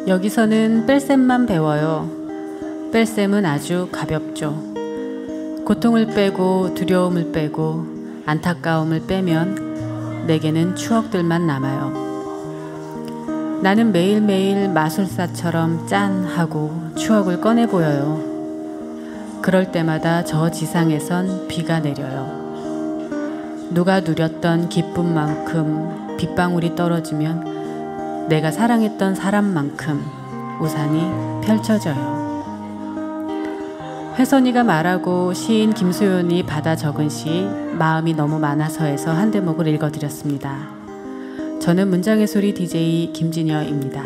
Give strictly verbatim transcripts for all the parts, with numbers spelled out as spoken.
여기서는 뺄셈만 배워요. 뺄셈은 아주 가볍죠. 고통을 빼고 두려움을 빼고 안타까움을 빼면 내게는 추억들만 남아요. 나는 매일매일 마술사처럼 짠 하고 추억을 꺼내 보여요. 그럴 때마다 저 지상에선 비가 내려요. 누가 누렸던 기쁨만큼 빗방울이 떨어지면 내가 사랑했던 사람만큼 우산이 펼쳐져요. 혜선이가 말하고 시인 김소연이 받아 적은 시 마음이 너무 많아서에서 한 대목을 읽어드렸습니다. 저는 문장의 소리 디제이 김진여입니다.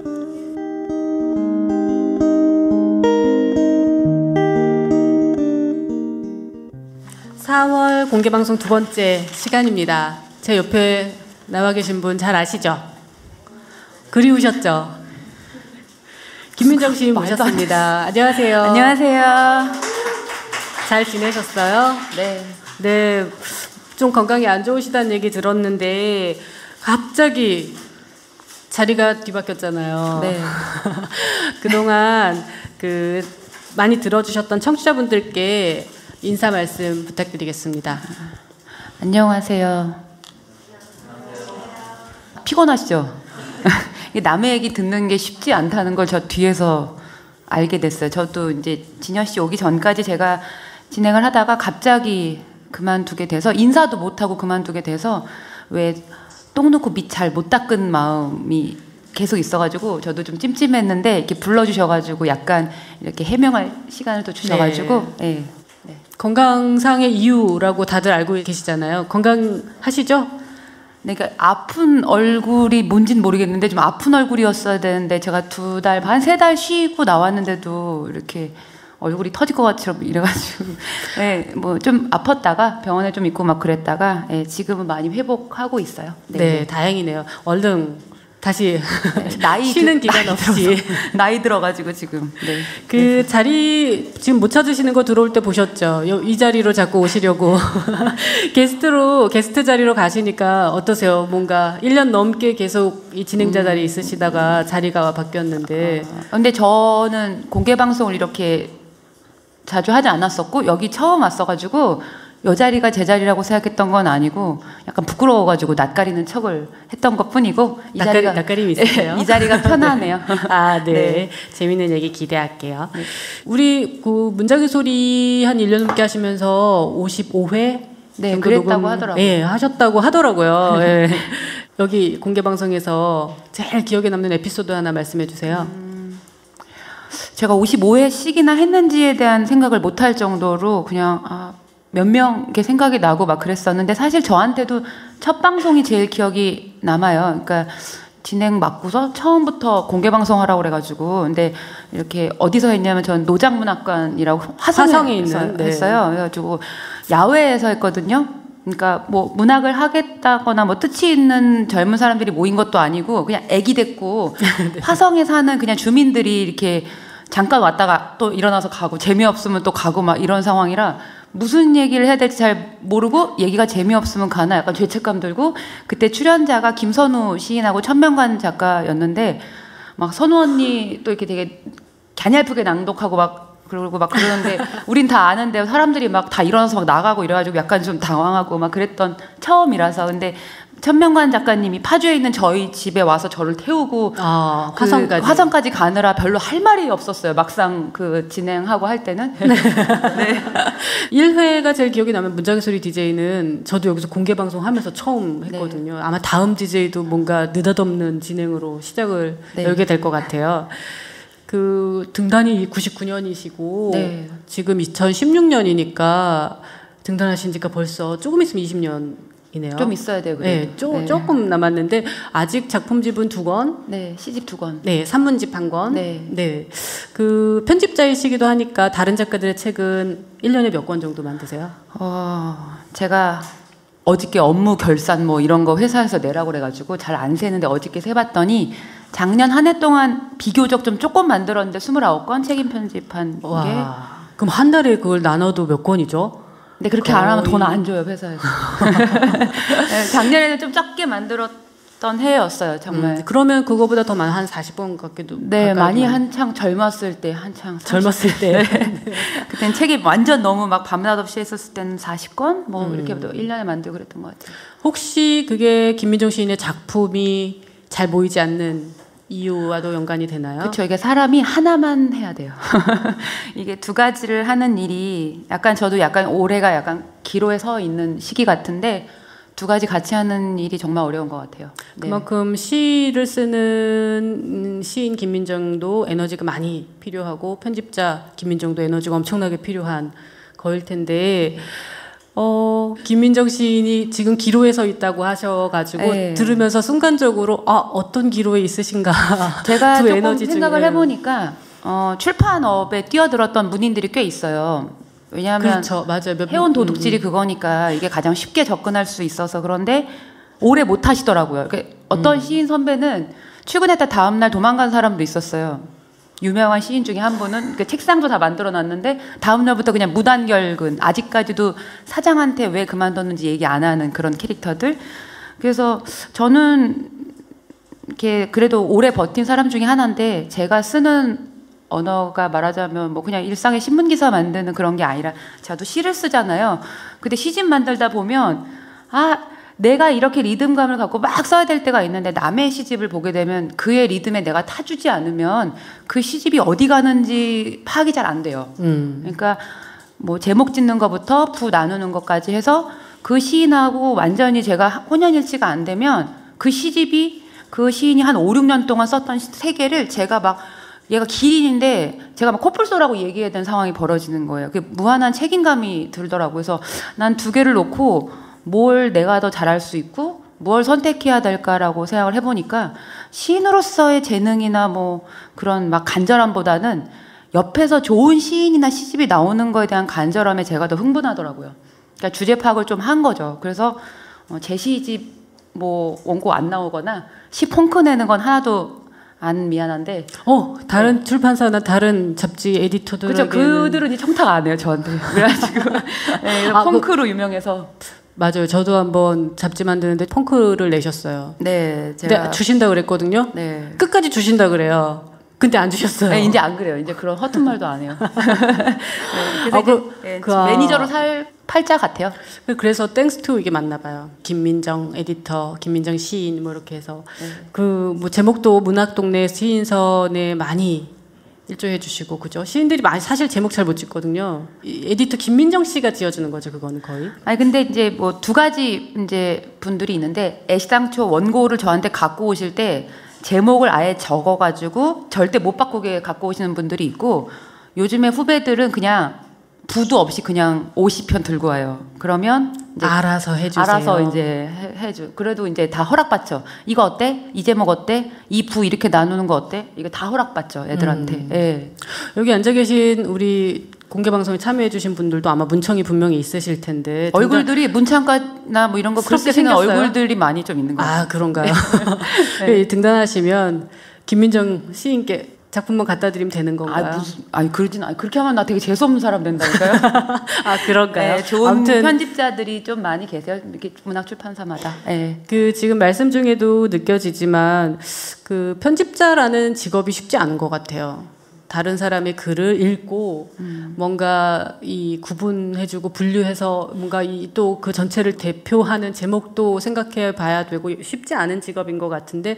사월 공개방송 두 번째 시간입니다. 제 옆에 나와 계신 분 잘 아시죠? 그리우셨죠? 김민정 씨 모셨습니다. 안녕하세요. 안녕하세요. 잘 지내셨어요? 네. 네. 좀 건강이 안 좋으시다는 얘기 들었는데 갑자기 자리가 뒤바뀌었잖아요. 네. 그동안 그 많이 들어주셨던 청취자분들께 인사 말씀 부탁드리겠습니다. 안녕하세요. 피곤하시죠? 남의 얘기 듣는 게 쉽지 않다는 걸 저 뒤에서 알게 됐어요. 저도 이제 진여 씨 오기 전까지 제가 진행을 하다가 갑자기 그만두게 돼서 인사도 못하고 그만두게 돼서 왜 똥 넣고 밑 잘 못 닦은 마음이 계속 있어가지고 저도 좀 찜찜했는데 이렇게 불러주셔가지고 약간 이렇게 해명할 시간을 또 주셔가지고 네. 네. 네. 건강상의 이유라고 다들 알고 계시잖아요. 건강하시죠? 그러니까 아픈 얼굴이 뭔진 모르겠는데 좀 아픈 얼굴이었어야 되는데 제가 두 달 반, 세 달 쉬고 나왔는데도 이렇게 얼굴이 터질 것 같처럼 이래가지고 네, 뭐 좀 아팠다가 병원에 좀 있고 막 그랬다가 네, 지금은 많이 회복하고 있어요. 네, 네 다행이네요. 얼른 다시 네, 나이 쉬는 드, 기간 나이 없이 들어서, 나이 들어가지고 지금 네. 그 네. 자리 지금 못 찾으시는 거 들어올 때 보셨죠? 이 자리로 자꾸 오시려고 게스트로 게스트 자리로 가시니까 어떠세요? 뭔가 일 년 넘게 계속 이 진행자 자리에 음. 있으시다가 자리가 바뀌었는데 아, 근데 저는 공개 방송을 이렇게 자주 하지 않았었고 여기 처음 왔어가지고 요 자리가 제 자리라고 생각했던 건 아니고 약간 부끄러워가지고 낯가리는 척을 했던 것뿐이고 이 낯가리, 자리가 낯가림이 있으세요? 이 자리가 편하네요. 아, 네. 네. 재밌는 얘기 기대할게요. 네. 우리 그 문장의 소리 한 일 년 넘게 하시면서 오십오 회 네, 그랬다고 하더라고요. 네, 하셨다고 하더라고요. 네. 여기 공개 방송에서 제일 기억에 남는 에피소드 하나 말씀해 주세요. 음, 제가 오십오 회씩이나 했는지에 대한 생각을 못할 정도로 그냥 아, 몇 명 이렇게 생각이 나고 막 그랬었는데 사실 저한테도 첫 방송이 제일 기억이 남아요. 그러니까 진행 맡고서 처음부터 공개 방송하라고 그래가지고 근데 이렇게 어디서 했냐면 전 노장문학관이라고 화성에, 화성에 있는 네. 했어요. 그래가지고 야외에서 했거든요. 그러니까 뭐 문학을 하겠다거나 뭐 뜻이 있는 젊은 사람들이 모인 것도 아니고 그냥 애기 됐고 네. 화성에 사는 그냥 주민들이 이렇게 잠깐 왔다가 또 일어나서 가고 재미없으면 또 가고 막 이런 상황이라 무슨 얘기를 해야 될지 잘 모르고 얘기가 재미없으면 가나 약간 죄책감 들고 그때 출연자가 김선우 시인하고 천명관 작가였는데 막 선우 언니 또 이렇게 되게 갸냘프게 낭독하고 막 그러고 막 그러는데 우린 다 아는데 사람들이 막 다 일어나서 막 나가고 이래가지고 약간 좀 당황하고 막 그랬던 처음이라서 근데 천명관 작가님이 파주에 있는 저희 집에 와서 저를 태우고 아, 그 화성까지. 화성까지 가느라 별로 할 말이 없었어요. 막상 그 진행하고 할 때는. 네. 네. 일 회가 제일 기억이 나면 문장의 소리 디제이는 저도 여기서 공개 방송하면서 처음 했거든요. 네. 아마 다음 디제이도 뭔가 느닷없는 진행으로 시작을 네. 열게 될 것 같아요. 그 등단이 구십구 년이시고 네. 지금 이천십육 년이니까 등단하신 지가 벌써 조금 있으면 이십 년 이네요. 좀 있어야 돼요. 네, 쪼, 네, 조금 남았는데 아직 작품집은 두 권, 네, 시집 두 권, 네, 산문집 한 권, 네, 네. 그 편집자이시기도 하니까 다른 작가들의 책은 일 년에 몇 권 정도 만드세요? 어, 제가 어저께 업무 결산 뭐 이런 거 회사에서 내라고 그래가지고 잘 안 세는데 어저께 세봤더니 작년 한 해 동안 비교적 좀 조금 만들었는데 스물아홉 권 책임 편집한 와, 게. 그럼 한 달에 그걸 나눠도 몇 권이죠? 근데 그렇게 거의... 안 하면 돈 안 줘요 회사에서. 네, 작년에는 좀 적게 만들었 던 해였어요, 정말. 음, 그러면 그거보다 더 많아, 한 사십 권 같기도. 네, 많이 한창 젊었을 때, 한창. 젊었을 때. 네. 그때는 책이 완전 너무 막 밤낮 없이 했었을 때는 사십 권? 뭐, 음. 이렇게 일 년에 만들고 그랬던 것 같아요. 혹시 그게 김민정 시인의 작품이 잘 보이지 않는 이유와도 연관이 되나요? 그렇죠. 이게 사람이 하나만 해야 돼요. 이게 두 가지를 하는 일이 약간 저도 약간 올해가 약간 기로에 서 있는 시기 같은데 두 가지 같이 하는 일이 정말 어려운 것 같아요. 네. 그만큼 시를 쓰는 시인 김민정도 에너지가 많이 필요하고 편집자 김민정도 에너지가 엄청나게 필요한 거일 텐데 어, 김민정 시인이 지금 기로에 서 있다고 하셔가지고 네. 들으면서 순간적으로 아 어떤 기로에 있으신가 제가 조금 에너지 생각을 중에. 해보니까 어, 출판업에 뛰어들었던 문인들이 꽤 있어요. 왜냐하면 그렇죠. 맞아요. 몇, 해온 도둑질이 음, 그거니까 이게 가장 쉽게 접근할 수 있어서 그런데 오래 못 하시더라고요. 그러니까 어떤 음. 시인 선배는 출근했다 다음 날 도망간 사람도 있었어요. 유명한 시인 중에 한 분은 그러니까 책상도 다 만들어놨는데 다음 날부터 그냥 무단결근, 아직까지도 사장한테 왜 그만뒀는지 얘기 안 하는 그런 캐릭터들. 그래서 저는 이렇게 그래도 오래 버틴 사람 중에 하나인데 제가 쓰는 언어가 말하자면 뭐 그냥 일상의 신문기사 만드는 그런 게 아니라 저도 시를 쓰잖아요. 근데 시집 만들다 보면 아 내가 이렇게 리듬감을 갖고 막 써야 될 때가 있는데 남의 시집을 보게 되면 그의 리듬에 내가 타주지 않으면 그 시집이 어디 가는지 파악이 잘 안 돼요. 음. 그러니까 뭐 제목 짓는 것부터 부 나누는 것까지 해서 그 시인하고 완전히 제가 혼연일치가 안 되면 그 시집이 그 시인이 한 오, 육 년 동안 썼던 세계를 제가 막 얘가 기린인데 제가 막 코뿔소라고 얘기해야 되는 상황이 벌어지는 거예요. 그게 무한한 책임감이 들더라고요. 그래서 난 두 개를 놓고 뭘 내가 더 잘할 수 있고 뭘 선택해야 될까라고 생각을 해보니까 시인으로서의 재능이나 뭐 그런 막 간절함보다는 옆에서 좋은 시인이나 시집이 나오는 거에 대한 간절함에 제가 더 흥분하더라고요. 그러니까 주제 파악을 좀 한 거죠. 그래서 제 시집 뭐 원고 안 나오거나 시 펑크 내는 건 하나도 안 미안한데 어 다른 네. 출판사나 다른 잡지 에디터들에게는 그렇죠. 그들은 이 청탁 안 해요 저한테. 그래가지고 네, 아, 펑크로 그, 유명해서 맞아요. 저도 한번 잡지 만드는데 펑크를 내셨어요. 네, 제가 주신다 그랬거든요. 네, 끝까지 주신다 그래요. 근데 안 주셨어요. 네, 이제 안 그래요. 이제 그런 허튼 말도 안 해요. 네, 그래서 아, 그, 네, 그, 매니저로 살 팔자 같아요. 그래서 땡스 투 이게 맞나 봐요. 김민정 에디터, 김민정 시인 뭐 이렇게 해서 네. 그 뭐 제목도 문학동네 시인선에 많이 일조해 주시고 그죠? 시인들이 많이 사실 제목 잘 못 짓거든요. 에디터 김민정 씨가 지어주는 거죠, 그거는 거의. 아니 근데 이제 뭐 두 가지 이제 분들이 있는데 애시당초 원고를 저한테 갖고 오실 때 제목을 아예 적어가지고 절대 못 바꾸게 갖고 오시는 분들이 있고 요즘에 후배들은 그냥 부도 없이 그냥 오십 편 들고 와요. 그러면 이제 알아서 해주세요. 알아서 이제 해, 해줘. 그래도 이제 다 허락받죠. 이거 어때? 이 제목 어때? 이 부 이렇게 나누는 거 어때? 이거 다 허락받죠, 애들한테. 음. 예. 여기 앉아 계신 우리 공개 방송에 참여해주신 분들도 아마 문청이 분명히 있으실 텐데 얼굴들이 문창가나 뭐 이런 거 그렇게 쓰는 얼굴들이 많이 좀 있는 거예요. 아 그런가요? 네. 등단하시면 김민정 시인께 작품만 갖다 드리면 되는 건가요? 아, 무슨, 아니, 그러진, 아니, 그렇게 하면 나 되게 재수없는 사람 된다니까요? 아, 그런가요? 네, 좋은 아무튼, 편집자들이 좀 많이 계세요. 이렇게 문학출판사마다. 네. 그, 지금 말씀 중에도 느껴지지만, 그, 편집자라는 직업이 쉽지 않은 것 같아요. 다른 사람의 글을 읽고, 음. 뭔가 이 구분해주고 분류해서 뭔가 이 또 그 전체를 대표하는 제목도 생각해 봐야 되고 쉽지 않은 직업인 것 같은데,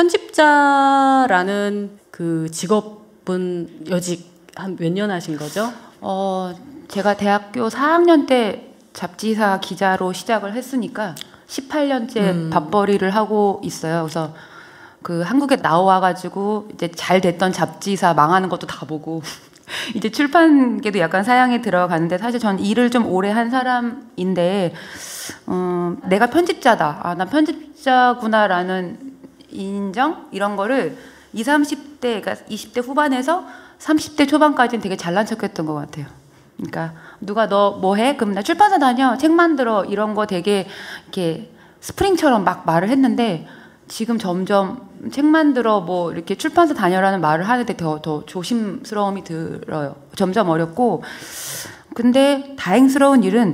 편집자라는 그 직업은 여직 한 몇 년 하신 거죠? 어, 제가 대학교 사 학년 때 잡지사 기자로 시작을 했으니까 십팔 년째 음. 밥벌이를 하고 있어요. 그래서 그 한국에 나와가지고 이제 잘 됐던 잡지사 망하는 것도 다 보고 이제 출판계도 약간 사양에 들어가는데 사실 전 일을 좀 오래 한 사람인데 음, 내가 편집자다. 아, 난 편집자구나라는 인정? 이런 거를 이십, 삼십 대, 그러니까 이십 대 후반에서 삼십 대 초반까지는 되게 잘난 척했던 것 같아요. 그러니까 누가 너 뭐 해? 그럼 나 출판사 다녀, 책 만들어 이런 거 되게 이렇게 스프링처럼 막 말을 했는데 지금 점점 책 만들어 뭐 이렇게 출판사 다녀라는 말을 하는데 더, 더 조심스러움이 들어요. 점점 어렵고 근데 다행스러운 일은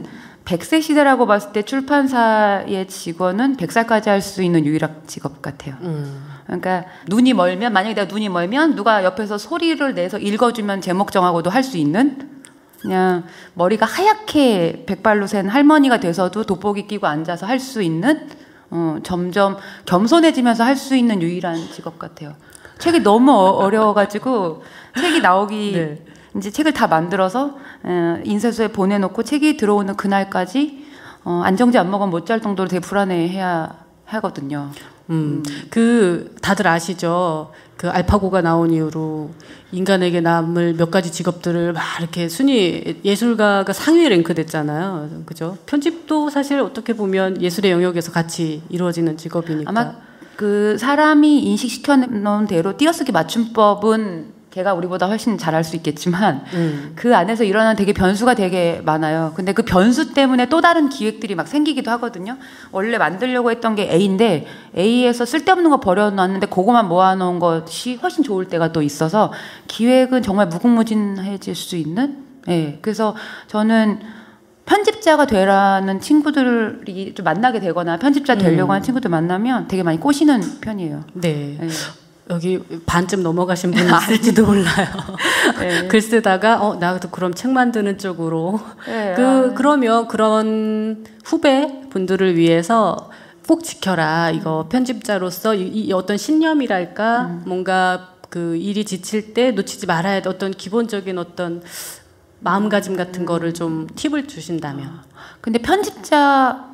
백 세 시대라고 봤을 때 출판사의 직원은 백 살까지 할 수 있는 유일한 직업 같아요. 음. 그러니까 눈이 멀면 만약에 내가 눈이 멀면 누가 옆에서 소리를 내서 읽어주면 제목 정하고도 할 수 있는 그냥 머리가 하얗게 백발로 센 할머니가 돼서도 돋보기 끼고 앉아서 할 수 있는 어, 점점 겸손해지면서 할 수 있는 유일한 직업 같아요. 책이 너무 어려워가지고 책이 나오기 네. 이제 책을 다 만들어서 어, 인쇄소에 보내놓고 책이 들어오는 그날까지 어, 안정제 안 먹으면 못 잘 정도로 되게 불안해해야 하거든요. 음, 그 다들 아시죠? 그 알파고가 나온 이후로 인간에게 남을 몇 가지 직업들을 막 이렇게 순위 예술가가 상위 랭크 됐잖아요. 그죠? 편집도 사실 어떻게 보면 예술의 영역에서 같이 이루어지는 직업이니까. 아마 그 사람이 인식시켜 놓은 대로 띄어쓰기 맞춤법은 걔가 우리보다 훨씬 잘할 수 있겠지만 음. 그 안에서 일어나는 되게 변수가 되게 많아요. 근데 그 변수 때문에 또 다른 기획들이 막 생기기도 하거든요. 원래 만들려고 했던 게 A인데 A에서 쓸데없는 거 버려놨는데 그거만 모아놓은 것이 훨씬 좋을 때가 또 있어서 기획은 정말 무궁무진해질 수 있는 예. 그래서 저는 편집자가 되라는 친구들이 좀 만나게 되거나 편집자 되려고 음. 하는 친구들 만나면 되게 많이 꼬시는 편이에요. 네. 예. 여기 반쯤 넘어가신 분이 있을지도 몰라요. 네. 글 쓰다가 어 나도 그럼 책 만드는 쪽으로. 네. 그 그러면 그런 후배 분들을 위해서 꼭 지켜라. 이거 편집자로서 이, 이 어떤 신념이랄까 음. 뭔가 그 일이 지칠 때 놓치지 말아야 될 어떤 기본적인 어떤 마음가짐 같은 음. 거를 좀 팁을 주신다면. 근데 편집자가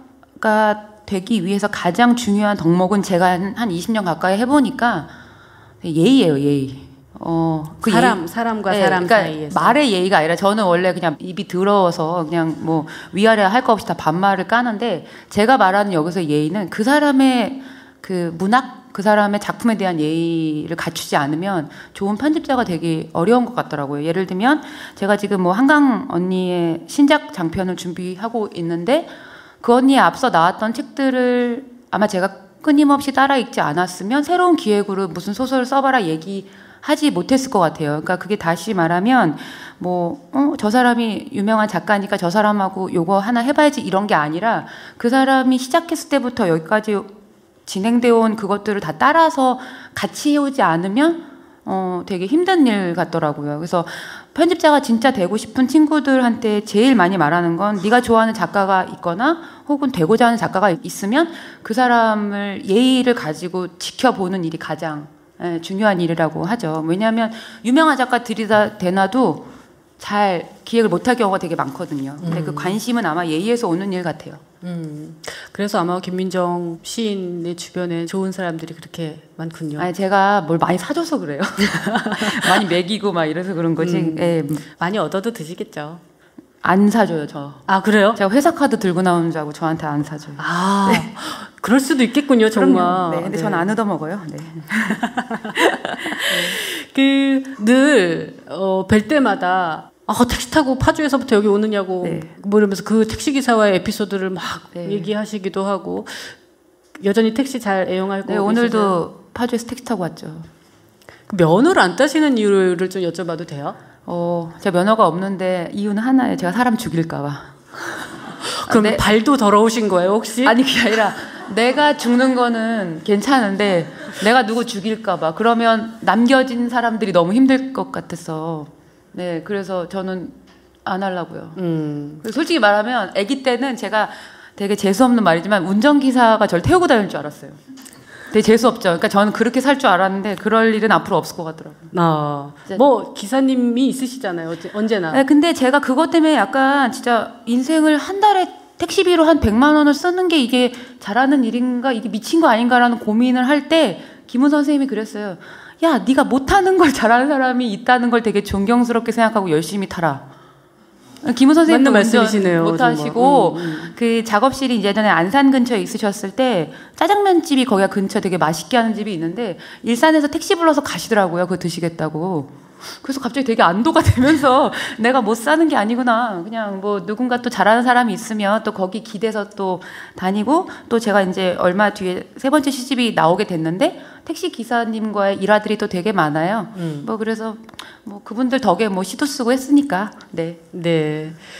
되기 위해서 가장 중요한 덕목은 제가 한, 한 이십 년 가까이 해보니까 예의예요, 예의. 어, 그 사람, 예의. 사람과 네, 사람 그러니까 사이에서. 말의 예의가 아니라 저는 원래 그냥 입이 더러워서 그냥 뭐 위아래 할 거 없이 다 반말을 까는데 제가 말하는 여기서 예의는 그 사람의 그 문학, 그 사람의 작품에 대한 예의를 갖추지 않으면 좋은 편집자가 되기 어려운 것 같더라고요. 예를 들면 제가 지금 뭐 한강 언니의 신작 장편을 준비하고 있는데 그 언니에 앞서 나왔던 책들을 아마 제가 끊임없이 따라 읽지 않았으면 새로운 기획으로 무슨 소설을 써봐라 얘기하지 못했을 것 같아요. 그러니까 그게 다시 말하면 뭐, 어, 저 사람이 유명한 작가니까 저 사람하고 요거 하나 해봐야지 이런 게 아니라 그 사람이 시작했을 때부터 여기까지 진행되어 온 그것들을 다 따라서 같이 해오지 않으면 어, 되게 힘든 일 같더라고요. 그래서 편집자가 진짜 되고 싶은 친구들한테 제일 많이 말하는 건 네가 좋아하는 작가가 있거나 혹은 되고자 하는 작가가 있으면 그 사람을 예의를 가지고 지켜보는 일이 가장 예, 중요한 일이라고 하죠. 왜냐하면 유명한 작가 들이다 대놔도 잘 기획을 못할 경우가 되게 많거든요. 근데 음. 그 관심은 아마 예의에서 오는 일 같아요. 음. 그래서 아마 김민정 시인의 주변에 좋은 사람들이 그렇게 많군요. 아니, 제가 뭘 많이 사줘서 그래요. 많이 먹이고 막 이래서 그런 거지. 음. 예. 많이 얻어도 드시겠죠. 안 사줘요, 저. 아, 그래요? 제가 회사 카드 들고 나오는 줄 알고 저한테 안 사줘요. 아, 네. 그럴 수도 있겠군요, 정말. 그럼요. 네, 근데 네. 전 안 얻어먹어요. 네. 그, 늘, 어, 뵐 때마다 아, 택시 타고 파주에서부터 여기 오느냐고 네. 뭐 이러면서 그 택시기사와의 에피소드를 막 네. 얘기하시기도 하고 여전히 택시 잘 애용하고 네, 오늘도 파주에서 택시 타고 왔죠. 그 면허를 안 따시는 이유를 좀 여쭤봐도 돼요? 어, 제가 면허가 없는데 이유는 하나예요. 제가 사람 죽일까 봐. 그럼 내, 발도 더러우신 거예요, 혹시? 아니, 그게 아니라 내가 죽는 거는 괜찮은데 내가 누구 죽일까 봐. 그러면 남겨진 사람들이 너무 힘들 것 같아서 네, 그래서 저는 안 하려고요. 음. 솔직히 말하면 아기 때는 제가 되게 재수없는 말이지만 운전기사가 저를 태우고 다닐 줄 알았어요. 되게 재수없죠. 그러니까 저는 그렇게 살 줄 알았는데 그럴 일은 앞으로 없을 것 같더라고요. 아, 뭐 기사님이 있으시잖아요. 언제나. 네, 근데 제가 그것 때문에 약간 진짜 인생을 한 달에 택시비로 한 백만 원을 쓰는 게 이게 잘하는 일인가? 이게 미친 거 아닌가라는 고민을 할 때 김훈 선생님이 그랬어요. 야, 네가 못하는 걸 잘하는 사람이 있다는 걸 되게 존경스럽게 생각하고 열심히 타라. 김훈 선생님도 말씀이시네요. 못하시고 음, 음. 그 작업실이 예전에 안산 근처에 있으셨을 때 짜장면집이 거기가 근처 되게 맛있게 하는 집이 있는데 일산에서 택시 불러서 가시더라고요. 그거 드시겠다고. 그래서 갑자기 되게 안도가 되면서 내가 못 사는 게 아니구나. 그냥 뭐 누군가 또 잘하는 사람이 있으면 또 거기 기대서 또 다니고 또 제가 이제 얼마 뒤에 세 번째 시집이 나오게 됐는데 택시 기사님과의 일화들이 또 되게 많아요. 음. 뭐 그래서 뭐 그분들 덕에 뭐 시도 쓰고 했으니까. 네. 네.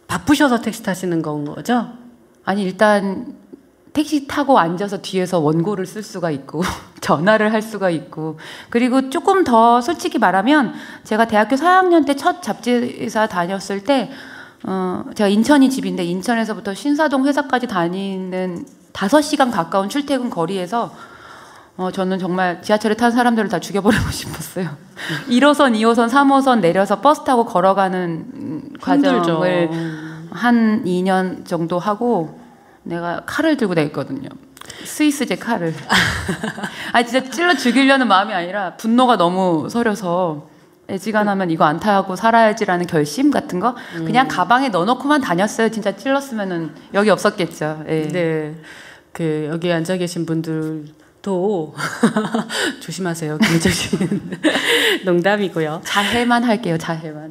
바쁘셔서 택시 타시는 건 거죠? 아니 일단 택시 타고 앉아서 뒤에서 원고를 쓸 수가 있고 전화를 할 수가 있고 그리고 조금 더 솔직히 말하면 제가 대학교 사 학년 때 첫 잡지사 다녔을 때 어, 제가 인천이 집인데 인천에서부터 신사동 회사까지 다니는 다섯 시간 가까운 출퇴근 거리에서 어, 저는 정말 지하철에 탄 사람들을 다 죽여버리고 싶었어요. 일 호선, 이 호선, 삼 호선 내려서 버스 타고 걸어가는 힘들죠. 과정을 한 이 년 정도 하고 내가 칼을 들고 다녔거든요. 스위스제 칼을. 아 진짜 찔러 죽이려는 마음이 아니라 분노가 너무 서려서 애지간하면 이거 안 타고 살아야지라는 결심 같은 거 그냥 음. 가방에 넣어놓고만 다녔어요. 진짜 찔렀으면은 여기 없었겠죠. 예. 네, 그 여기 앉아 계신 분들도 조심하세요. 김정신 농담이고요. 자해만 할게요. 자해만.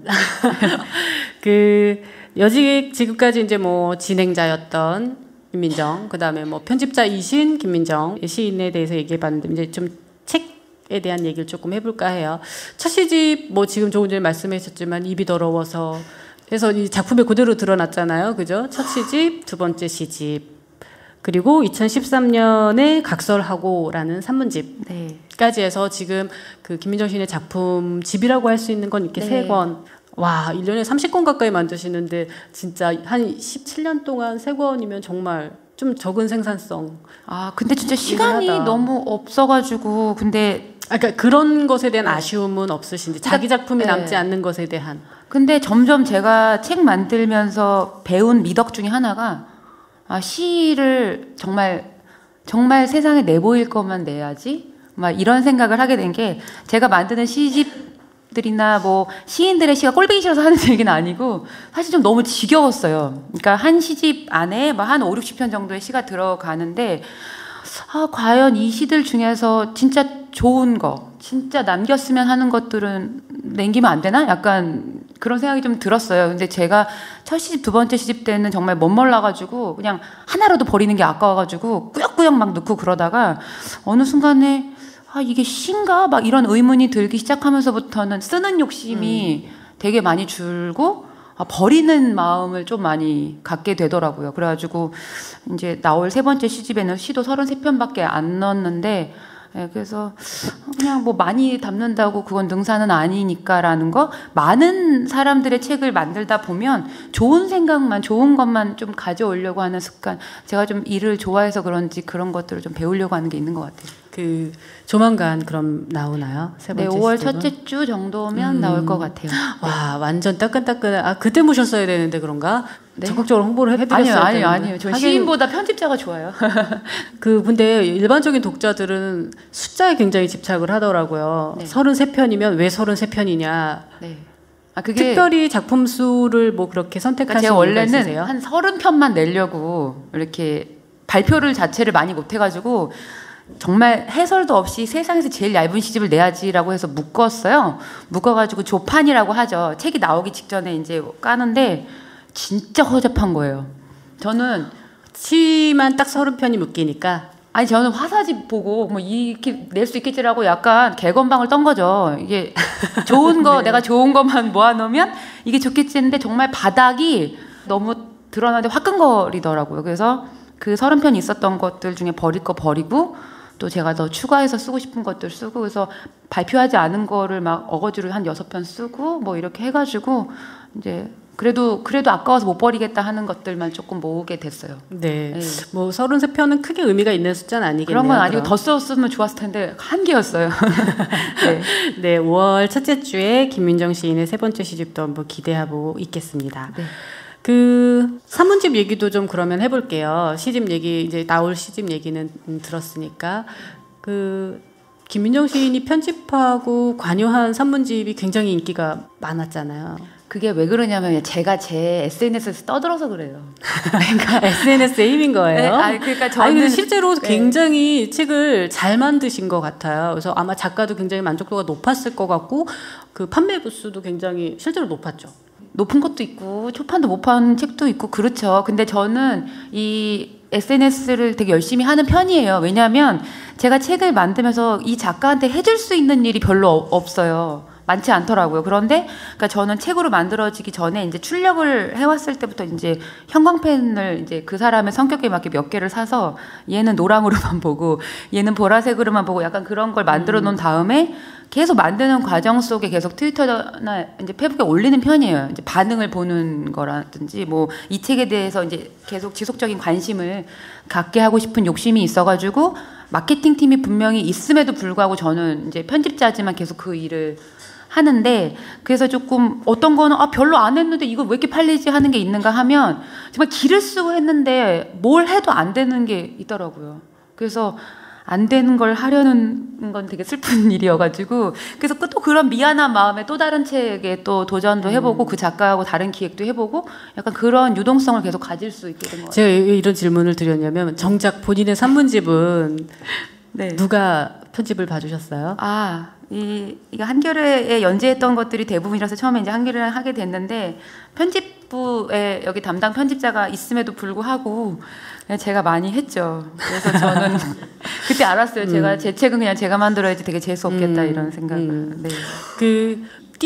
그 여직 지금까지 이제 뭐 진행자였던 김민정, 그 다음에 뭐 편집자이신 김민정 시인에 대해서 얘기해봤는데 이제 좀 책에 대한 얘기를 조금 해볼까 해요. 첫 시집 뭐 지금 조금 전에 말씀하셨지만 입이 더러워서 해서 이 작품에 그대로 드러났잖아요, 그죠? 첫 시집, 두 번째 시집, 그리고 이천십삼 년에 각설하고라는 산문집까지 해서 지금 그 김민정 시인의 작품 집이라고 할 수 있는 건 이렇게 세 권. 와, 일 년에 삼십 권 가까이 만드시는데 진짜 한 십칠 년 동안 세 권이면 정말 좀 적은 생산성. 아, 근데 진짜 시간이 하다. 너무 없어가지고 근데 아, 그러니까 그런 것에 대한 아쉬움은 없으신지 자기 작품이 네. 남지 않는 것에 대한. 근데 점점 제가 책 만들면서 배운 미덕 중에 하나가 아, 시를 정말 정말 세상에 내보일 것만 내야지 막 이런 생각을 하게 된 게 제가 만드는 시집 들이나 뭐 시인들의 시가 꼴보기 싫어서 하는 얘기는 아니고 사실 좀 너무 지겨웠어요. 그러니까 한 시집 안에 뭐 한 오륙십 편 정도의 시가 들어가는데 아 과연 이 시들 중에서 진짜 좋은 거 진짜 남겼으면 하는 것들은 남기면 안 되나? 약간 그런 생각이 좀 들었어요. 근데 제가 첫 시집 두 번째 시집 때는 정말 멋멀라가지고 그냥 하나라도 버리는 게 아까워가지고 꾸역꾸역 막 넣고 그러다가 어느 순간에 아, 이게 시인가? 막 이런 의문이 들기 시작하면서부터는 쓰는 욕심이 음. 되게 많이 줄고 아, 버리는 마음을 좀 많이 갖게 되더라고요. 그래가지고 이제 나올 세 번째 시집에는 시도 서른세 편밖에 안 넣었는데 예, 그래서 그냥 뭐 많이 담는다고 그건 능사는 아니니까라는 거 많은 사람들의 책을 만들다 보면 좋은 생각만 좋은 것만 좀 가져오려고 하는 습관 제가 좀 일을 좋아해서 그런지 그런 것들을 좀 배우려고 하는 게 있는 것 같아요. 그 조만간 그럼 나오나요? 세 번째 네, 오월 시집은? 첫째 주 정도면 음. 나올 것 같아요. 와, 네. 완전 따끈따끈. 아, 그때 모셨어야 되는데 그런가? 네. 적극적으로 홍보를 해드렸어요. 아니요, 아니요, 아니요. 저 시인보다 편집자가 좋아요. 그 근데 일반적인 독자들은 숫자에 굉장히 집착을 하더라고요. 네. 서른세 편이면 왜 서른세 편이냐? 네. 아, 그게 특별히 작품 수를 뭐 그렇게 선택하신 그러니까 제가 원래는 한 서른 편만 내려고 이렇게 발표를 자체를 많이 못해가지고. 정말 해설도 없이 세상에서 제일 얇은 시집을 내야지라고 해서 묶었어요. 묶어가지고 조판이라고 하죠. 책이 나오기 직전에 이제 까는데 진짜 허접한 거예요. 저는 시만 딱 서른 편이 묶이니까 아니 저는 화사집 보고 뭐 이렇게 낼 수 있겠지라고 약간 개건방을 떤 거죠. 이게 좋은 거 네. 내가 좋은 것만 모아놓으면 이게 좋겠지 했는데 정말 바닥이 너무 드러나는데 화끈거리더라고요. 그래서 그 서른 편 있었던 것들 중에 버릴 거 버리고 또 제가 더 추가해서 쓰고 싶은 것들 쓰고 그래서 발표하지 않은 거를 막 어거지로 한 여섯 편 쓰고 뭐 이렇게 해가지고 이제 그래도 그래도 아까워서 못 버리겠다 하는 것들만 조금 모으게 됐어요. 네, 네. 뭐 서른세 편은 크게 의미가 있는 숫자는 아니겠네요. 그런 건 아니고 더 썼으면 좋았을 텐데 한 개였어요. 네. 네, 오월 첫째 주에 김민정 시인의 세 번째 시집도 한번 기대하고 있겠습니다. 네. 그 산문집 얘기도 좀 그러면 해볼게요. 시집 얘기 이제 나올 시집 얘기는 들었으니까 그 김민정 시인이 편집하고 관여한 산문집이 굉장히 인기가 많았잖아요. 그게 왜 그러냐면 제가 제 에스엔에스에서 떠들어서 그래요. 그러니까 에스엔에스의 힘인 거예요. 네, 아니 그러니까 저는 아니, 근데 실제로 네. 굉장히 책을 잘 만드신 것 같아요. 그래서 아마 작가도 굉장히 만족도가 높았을 것 같고 그 판매 부수도 굉장히 실제로 높았죠. 높은 것도 있고 초판도 못 판 책도 있고 그렇죠. 근데 저는 이 에스엔에스를 되게 열심히 하는 편이에요. 왜냐하면 제가 책을 만들면서 이 작가한테 해줄 수 있는 일이 별로 없어요. 많지 않더라고요. 그런데 그러니까 저는 책으로 만들어지기 전에 이제 출력을 해왔을 때부터 이제 형광펜을 이제 그 사람의 성격에 맞게 몇 개를 사서 얘는 노랑으로만 보고 얘는 보라색으로만 보고 약간 그런 걸 만들어 놓은 다음에 계속 만드는 과정 속에 계속 트위터나 이제 페이스북에 올리는 편이에요. 이제 반응을 보는 거라든지 뭐 이 책에 대해서 이제 계속 지속적인 관심을 갖게 하고 싶은 욕심이 있어가지고 마케팅 팀이 분명히 있음에도 불구하고 저는 이제 편집자지만 계속 그 일을 하는데 그래서 조금 어떤 거는 아 별로 안 했는데 이거 왜 이렇게 팔리지 하는 게 있는가 하면 정말 기를 쓰고 했는데 뭘 해도 안 되는 게 있더라고요. 그래서 안 되는 걸 하려는 건 되게 슬픈 일이어가지고 그래서 또 그런 미안한 마음에 또 다른 책에 또 도전도 해보고 음. 그 작가하고 다른 기획도 해보고 약간 그런 유동성을 계속 가질 수 있게 된 것 같아요. 제가 이런 질문을 드렸냐면 정작 본인의 산문집은 네. 누가 편집을 봐주셨어요? 아, 이, 이거 한겨레에 연재했던 것들이 대부분이라서 처음에 이제 한겨레를 하게 됐는데 편집부에 여기 담당 편집자가 있음에도 불구하고 제가 많이 했죠. 그래서 저는 그때 알았어요. 제가 음. 제 책은 그냥 제가 만들어야지 되게 재수 없겠다 음. 이런 생각을. 음. 네. 그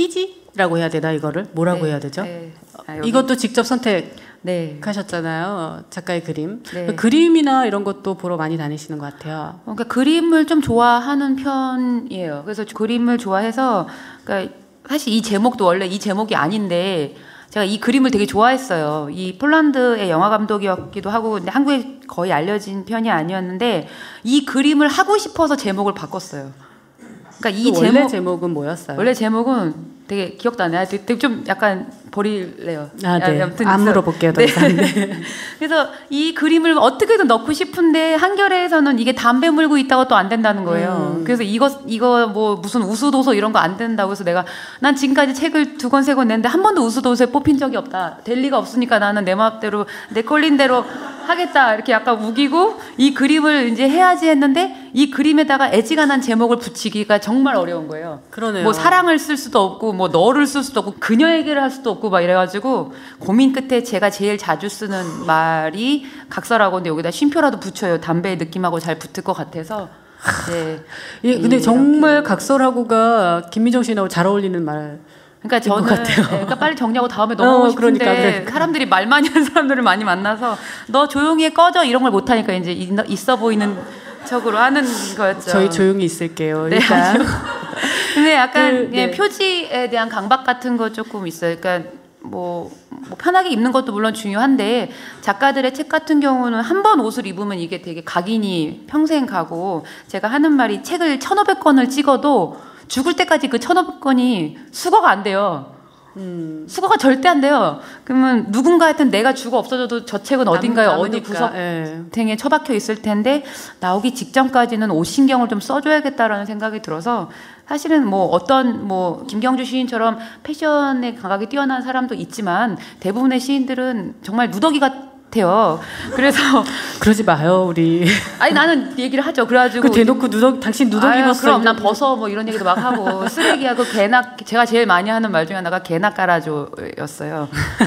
띠지라고 해야 되나 이거를 뭐라고 네. 해야 되죠? 네. 아, 이것도 직접 선택. 네. 하셨잖아요. 작가의 그림. 네. 그 그림이나 이런 것도 보러 많이 다니시는 것 같아요. 그러니까 그림을 좀 좋아하는 편이에요. 그래서 그림을 좋아해서 그러니까 사실 이 제목도 원래 이 제목이 아닌데 제가 이 그림을 되게 좋아했어요. 이 폴란드의 영화 감독이었기도 하고 근데 한국에 거의 알려진 편이 아니었는데 이 그림을 하고 싶어서 제목을 바꿨어요. 그러니까 이 제목, 원래 제목은 뭐였어요? 원래 제목은 되게 기억도 안 나요. 되게 좀 약간 버릴래요. 아, 네. 아무튼 안 물어볼게요. 네. 네. 그래서 이 그림을 어떻게든 넣고 싶은데 한겨레에서는 이게 담배 물고 있다고 또 안 된다는 거예요. 음. 그래서 이거 이거 뭐 무슨 우수도서 이런 거 안 된다고 해서 내가 난 지금까지 책을 두 권 세 권 냈는데 한 번도 우수도서에 뽑힌 적이 없다. 될 리가 없으니까 나는 내 마음대로 내 꼴린 대로 하겠다. 이렇게 약간 우기고 이 그림을 이제 해야지 했는데 이 그림에다가 애지간한 제목을 붙이기가 정말 어려운 거예요. 그러네요. 뭐 사랑을 쓸 수도 없고 뭐 너를 쓸 수도 없고 그녀에게를 할 수도 없고 막 이래가지고 고민 끝에 제가 제일 자주 쓰는 말이 각서라고 하는데 여기다 쉼표라도 붙여요. 담배의 느낌하고 잘 붙을 것 같아서. 네. 예, 근데 정말 각서라고가 김민정 씨하고 잘 어울리는 말. 그러니까 저는 네, 그러니까 빨리 정리하고 다음에 넘어가고 어, 싶은데 그러니까, 그러니까. 사람들이 말 많이 하는 사람들을 많이 만나서 너 조용히 해 꺼져 이런 걸 못하니까 이제 있어 보이는 척으로 하는 거였죠. 저희 조용히 있을게요. 네, 일단. 근데 약간 그, 네. 예, 표지에 대한 강박 같은 거 조금 있어요. 그러니까 뭐, 뭐 편하게 입는 것도 물론 중요한데 작가들의 책 같은 경우는 한 번 옷을 입으면 이게 되게 각인이 평생 가고 제가 하는 말이 책을 천오백 권을 찍어도 죽을 때까지 그 천오백 권이 수거가 안 돼요. 음. 수거가 절대 안 돼요. 그러면 누군가한테는 내가 죽어 없어져도 저 책은 어딘가에 어디 구석탱에 처박혀 있을 텐데 나오기 직전까지는 옷신경을 좀 써줘야겠다라는 생각이 들어서 사실은 뭐 어떤 뭐 김경주 시인처럼 패션에 감각이 뛰어난 사람도 있지만 대부분의 시인들은 정말 누더기 같아요. 그래서 그러지 마요 우리. 아니 나는 얘기를 하죠. 그래가지고 그 대놓고 누더 당신 누더기 벗어. 그럼 난 벗어 뭐 이런 얘기도 막 하고 쓰레기야 그 개나 제가 제일 많이 하는 말 중에 하나가 개나 깔아줘였어요.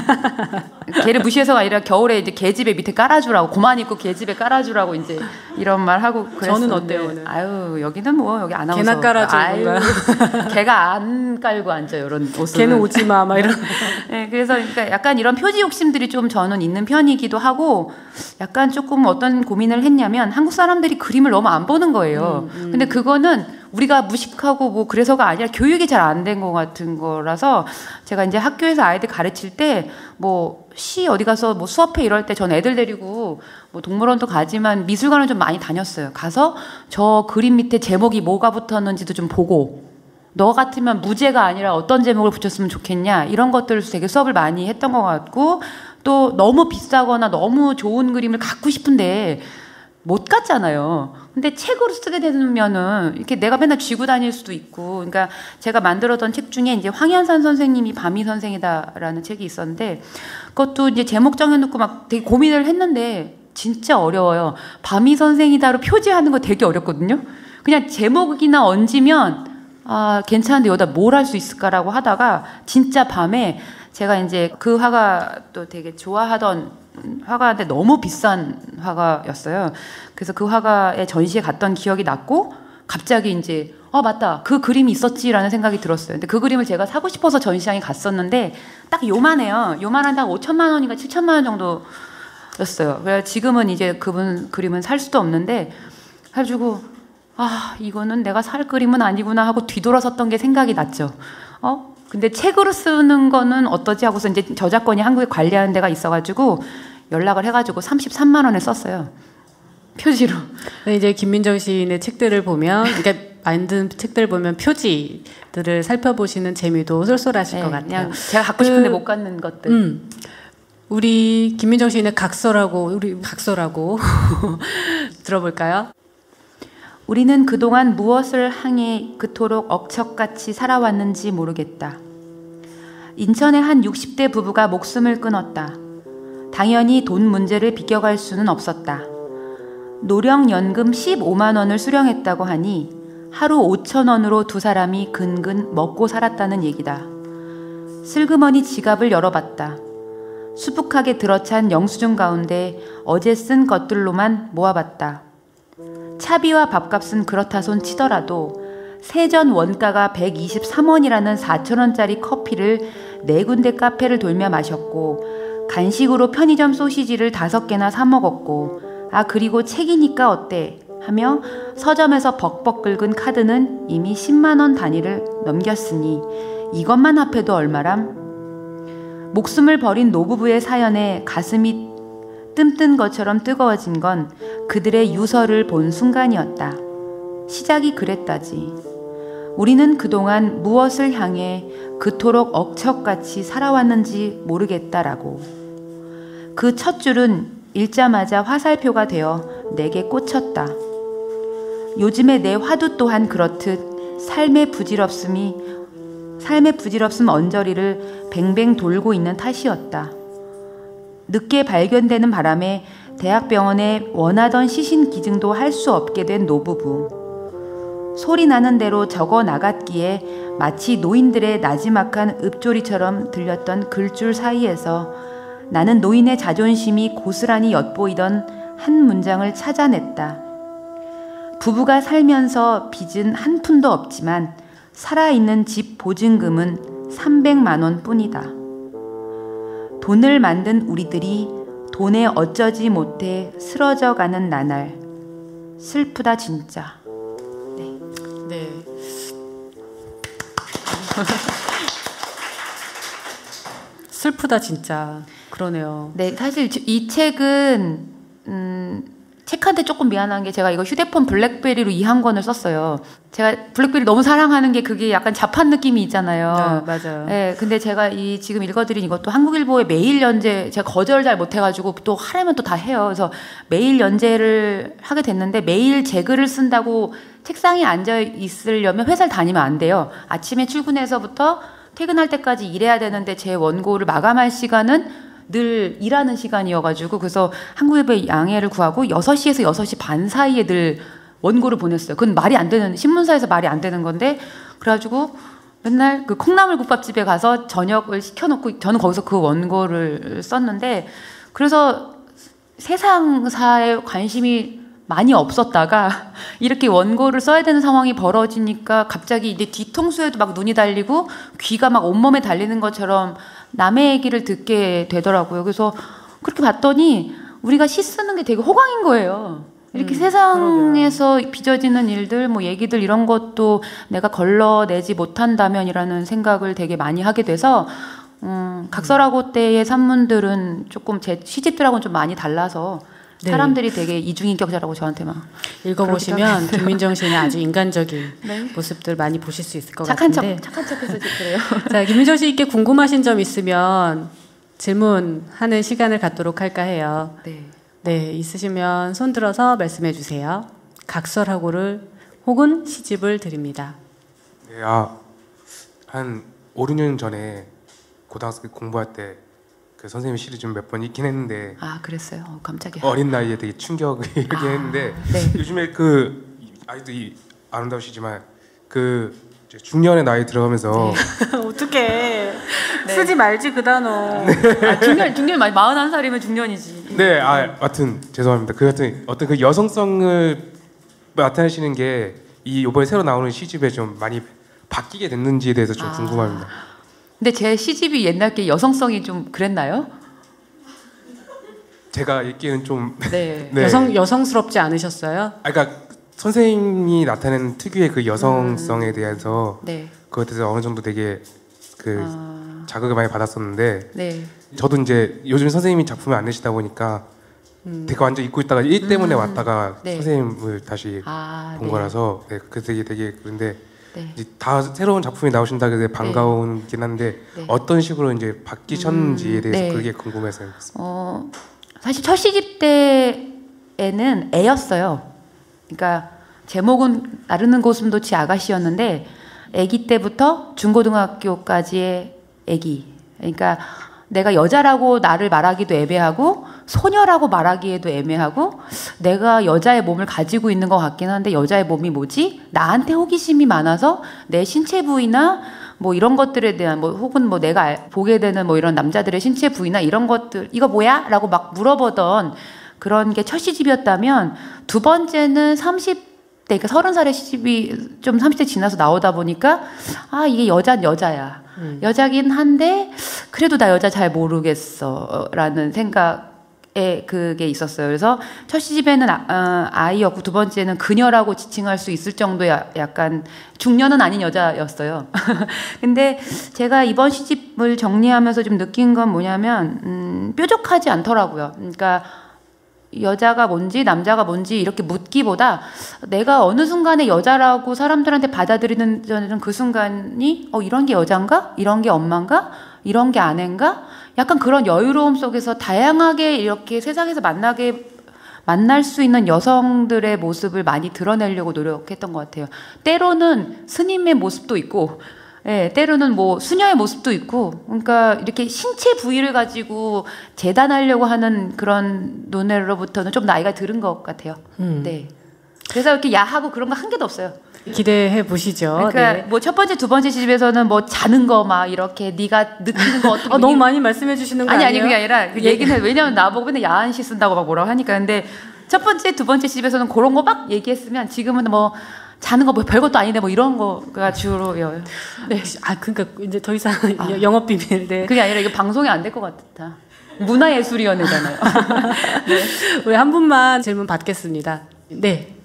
개를 무시해서가 아니라 겨울에 이제 개집에 밑에 깔아주라고 고만 입고 개집에 깔아주라고 이제 이런 말 하고 그랬었는데. 저는 어때요 오늘? 아유 여기는 뭐 여기 아나운서. 개나 깔아주는 개가 안 깔고 앉아요 이런 옷을. 개는 오지 마 막 이런. 네 그래서 그러니까 약간 이런 표지 욕심들이 좀 저는 있는 편이기도 하고 약간 조금 어떤 고민을 했냐면 한국 사람들이 그림을 너무 안 보는 거예요. 음, 음. 근데 그거는 우리가 무식하고 뭐 그래서가 아니라 교육이 잘 안 된 것 같은 거라서 제가 이제 학교에서 아이들 가르칠 때 뭐 시 어디 가서 뭐 수업회 이럴 때 전 애들 데리고 뭐 동물원도 가지만 미술관을 좀 많이 다녔어요. 가서 저 그림 밑에 제목이 뭐가 붙었는지도 좀 보고 너 같으면 무제가 아니라 어떤 제목을 붙였으면 좋겠냐 이런 것들을 되게 수업을 많이 했던 것 같고 또 너무 비싸거나 너무 좋은 그림을 갖고 싶은데 못 갖잖아요. 근데 책으로 쓰게 되면은 이렇게 내가 맨날 쥐고 다닐 수도 있고, 그러니까 제가 만들었던 책 중에 이제 황현산 선생님이 밤이 선생이다라는 책이 있었는데 그것도 이제 제목 정해놓고 막 되게 고민을 했는데 진짜 어려워요. 밤이 선생이다로 표지하는 거 되게 어렵거든요. 그냥 제목이나 얹으면 아 괜찮은데 여기다 뭘 할 수 있을까라고 하다가 진짜 밤에 제가 이제 그 화가 또 되게 좋아하던 화가인데 너무 비싼 화가였어요. 그래서 그 화가의 전시에 갔던 기억이 났고 갑자기 이제 아 맞다 그 그림이 있었지라는 생각이 들었어요. 근데 그 그림을 제가 사고 싶어서 전시장에 갔었는데 딱 요만해요. 요만한 딱 오천만 원인가 칠천만 원 정도였어요. 그래서 지금은 이제 그분 그림은 살 수도 없는데 해가지고 아 이거는 내가 살 그림은 아니구나 하고 뒤돌아섰던 게 생각이 났죠. 어 근데 책으로 쓰는 거는 어떠지 하고서 이제 저작권이 한국에 관리하는 데가 있어가지고 연락을 해가지고 삼십삼만 원에 썼어요. 표지로. 이제 김민정 시인의 책들을 보면, 그러니까 만든 책들 보면 표지들을 살펴보시는 재미도 쏠쏠하실 네, 것 같아요. 그냥 제가 갖고 싶은데 그, 못 갖는 것들. 음, 우리 김민정 시인의 각서라고, 우리 각서라고 들어볼까요? 우리는 그동안 무엇을 향해 그토록 억척같이 살아왔는지 모르겠다. 인천의 한 육십 대 부부가 목숨을 끊었다. 당연히 돈 문제를 비껴갈 수는 없었다. 노령연금 십오만 원을 수령했다고 하니 하루 오천 원으로 두 사람이 근근 먹고 살았다는 얘기다. 슬그머니 지갑을 열어봤다. 수북하게 들어찬 영수증 가운데 어제 쓴 것들로만 모아봤다. 차비와 밥값은 그렇다 손 치더라도 세전 원가가 백이십삼 원이라는 사천 원짜리 커피를 네 군데 카페를 돌며 마셨고 간식으로 편의점 소시지를 다섯 개나 사 먹었고 아 그리고 책이니까 어때 하며 서점에서 벅벅 긁은 카드는 이미 십만 원 단위를 넘겼으니 이것만 합해도 얼마람? 목숨을 버린 노부부의 사연에 가슴이 뜸뜬 것처럼 뜨거워진 건 그들의 유서를 본 순간이었다. 시작이 그랬다지. 우리는 그동안 무엇을 향해 그토록 억척같이 살아왔는지 모르겠다라고. 그 첫 줄은 읽자마자 화살표가 되어 내게 꽂혔다. 요즘에 내 화두 또한 그렇듯 삶의 부질없음이 삶의 부질없음 언저리를 뱅뱅 돌고 있는 탓이었다. 늦게 발견되는 바람에 대학병원에 원하던 시신 기증도 할 수 없게 된 노부부. 소리 나는 대로 적어 나갔기에 마치 노인들의 나지막한 읍조리처럼 들렸던 글줄 사이에서 나는 노인의 자존심이 고스란히 엿보이던 한 문장을 찾아냈다. 부부가 살면서 빚은 한 푼도 없지만 살아있는 집 보증금은 삼백만 원 뿐이다. 돈을 만든 우리들이 돈에 어쩌지 못해 쓰러져가는 나날. 슬프다 진짜. 네. 네. 슬프다 진짜. 그러네요. 네, 사실 이 책은 음, 책한테 조금 미안한 게 제가 이거 휴대폰 블랙베리로 이 한 권을 썼어요. 제가 블랙베리 너무 사랑하는 게 그게 약간 자판 느낌이 있잖아요. 네, 맞아요. 네, 근데 제가 이 지금 읽어드린 이것도 한국일보의 매일 연재, 제가 거절 잘 못해가지고 또 하려면 또 다 해요. 그래서 매일 연재를 하게 됐는데 매일 제 글을 쓴다고 책상에 앉아 있으려면 회사를 다니면 안 돼요. 아침에 출근해서부터 퇴근할 때까지 일해야 되는데 제 원고를 마감할 시간은 늘 일하는 시간이어가지고 그래서 한국일보에 양해를 구하고 여섯 시에서 여섯 시 반 사이에 늘 원고를 보냈어요. 그건 말이 안 되는, 신문사에서 말이 안 되는 건데 그래가지고 맨날 그 콩나물 국밥집에 가서 저녁을 시켜놓고 저는 거기서 그 원고를 썼는데 그래서 세상사에 관심이 많이 없었다가 이렇게 원고를 써야 되는 상황이 벌어지니까 갑자기 이제 뒤통수에도 막 눈이 달리고 귀가 막 온몸에 달리는 것처럼 남의 얘기를 듣게 되더라고요. 그래서 그렇게 봤더니 우리가 시 쓰는 게 되게 호강인 거예요. 이렇게 음, 세상에서 그러게요. 빚어지는 일들, 뭐 얘기들 이런 것도 내가 걸러내지 못한다면이라는 생각을 되게 많이 하게 돼서 음, 각설하고 때의 산문들은 조금 제 시집들하고는 좀 많이 달라서 네. 사람들이 되게 이중인격자라고 저한테 막 읽어보시면 김민정 씨는 아주 인간적인 네? 모습들 많이 보실 수 있을 것 착한 같은데 척, 착한 척해서 그래요. 자, 김민정 씨께 궁금하신 점 있으면 질문하는 시간을 갖도록 할까 해요. 네. 네, 있으시면 손 들어서 말씀해 주세요. 각설하고를 혹은 시집을 드립니다. 네, 아, 한 오, 육 년 전에 고등학교 공부할 때 그 선생님 시를 좀 몇 번 읽긴 했는데 아 그랬어요? 어, 깜짝이야. 어린 나이에 되게 충격을 이렇게 아, 했는데 네. 요즘에 그 아이도 아름다우시지만 그 중년의 나이 들어가면서 네. 어떡해 네. 쓰지 말지 그 단어. 네. 아, 중년 중년 많이 마흔한 살이면 중년이지. 네, 아 하여튼 죄송합니다. 그 같은 어떤 그 여성성을 나타내시는 게 이 이번에 새로 나오는 시집에 좀 많이 바뀌게 됐는지에 대해서 좀 아. 궁금합니다. 근데 제 시집이 옛날 게 여성성이 좀 그랬나요? 제가 읽기에는 좀 네. 네. 여성 여성스럽지 않으셨어요? 아, 그러니까 선생님이 나타내는 특유의 그 여성성에 대해서 음. 네. 그것에 대해서 어느 정도 되게 그 아. 자극을 많이 받았었는데 네. 저도 이제 요즘 선생님이 작품을 안 내시다 보니까 음. 되게 완전 잊고 있다가 일 때문에 음. 왔다가 네. 선생님을 다시 아, 본 네. 거라서 네, 그 되게 되게 그런데 네. 이제 다 새로운 작품이 나오신다 그래서 반가운긴 한데 네. 어떤 식으로 이제 바뀌셨는지에 대해서 음. 네. 그게 궁금해서요. 어, 사실 첫 시집 때에는 애였어요. 그러니까 제목은 나르는 고슴도치 아가씨였는데 아기 때부터 중고등학교까지의 아기. 그러니까 내가 여자라고 나를 말하기도 애매하고 소녀라고 말하기에도 애매하고 내가 여자의 몸을 가지고 있는 것 같긴 한데 여자의 몸이 뭐지? 나한테 호기심이 많아서 내 신체 부위나 뭐 이런 것들에 대한 뭐 혹은 뭐 내가 보게 되는 뭐 이런 남자들의 신체 부위나 이런 것들 이거 뭐야? 라고 막 물어보던 그런 게 첫 시집이었다면 두 번째는 삼십 대, 그러니까 서른 살의 시집이 좀 삼십 대 지나서 나오다 보니까 아 이게 여자는 여자야. 음. 여자긴 한데 그래도 나 여자 잘 모르겠어 라는 생각에 그게 있었어요. 그래서 첫 시집에는 아, 어, 아이였고 두 번째는 그녀라고 지칭할 수 있을 정도의 약간 중년은 아닌 여자였어요. 근데 제가 이번 시집을 정리하면서 좀 느낀 건 뭐냐면 음, 뾰족하지 않더라고요. 그러니까 여자가 뭔지 남자가 뭔지 이렇게 묻기보다 내가 어느 순간에 여자라고 사람들한테 받아들이는 저는 그 순간이 어 이런 게 여잔가? 이런 게 엄마인가? 이런 게 아내인가? 약간 그런 여유로움 속에서 다양하게 이렇게 세상에서 만나게 만날 수 있는 여성들의 모습을 많이 드러내려고 노력했던 것 같아요. 때로는 스님의 모습도 있고 예, 때로는 뭐 수녀의 모습도 있고, 그러니까 이렇게 신체 부위를 가지고 재단하려고 하는 그런 논의로부터는 좀 나이가 들은 것 같아요. 음. 네. 그래서 이렇게 야하고 그런 거 한 개도 없어요. 기대해 보시죠. 그러니까 네. 뭐 첫 번째, 두 번째 시집에서는 뭐 자는 거 막 이렇게 네가 느끼는 거 어떻게 어, 너무 많이 말씀해 주시는 거 아니, 아니에요? 아니 그게 아니라 그 얘기는 왜냐면 나보고 맨날 야한 시 쓴다고 막 뭐라고 하니까. 근데 첫 번째, 두 번째 시집에서는 그런 거 막 얘기했으면 지금은 뭐 자는 거 뭐 별것도 아닌데 뭐 이런 거가 주로요. 네. 아 그러니까 이제 더 이상 아, 영업 비밀. 네. 그게 아니라 이게 방송이 안 될 것 같다. 문화예술위원회잖아요. 네. 우리 한 분만 질문 받겠습니다. 네.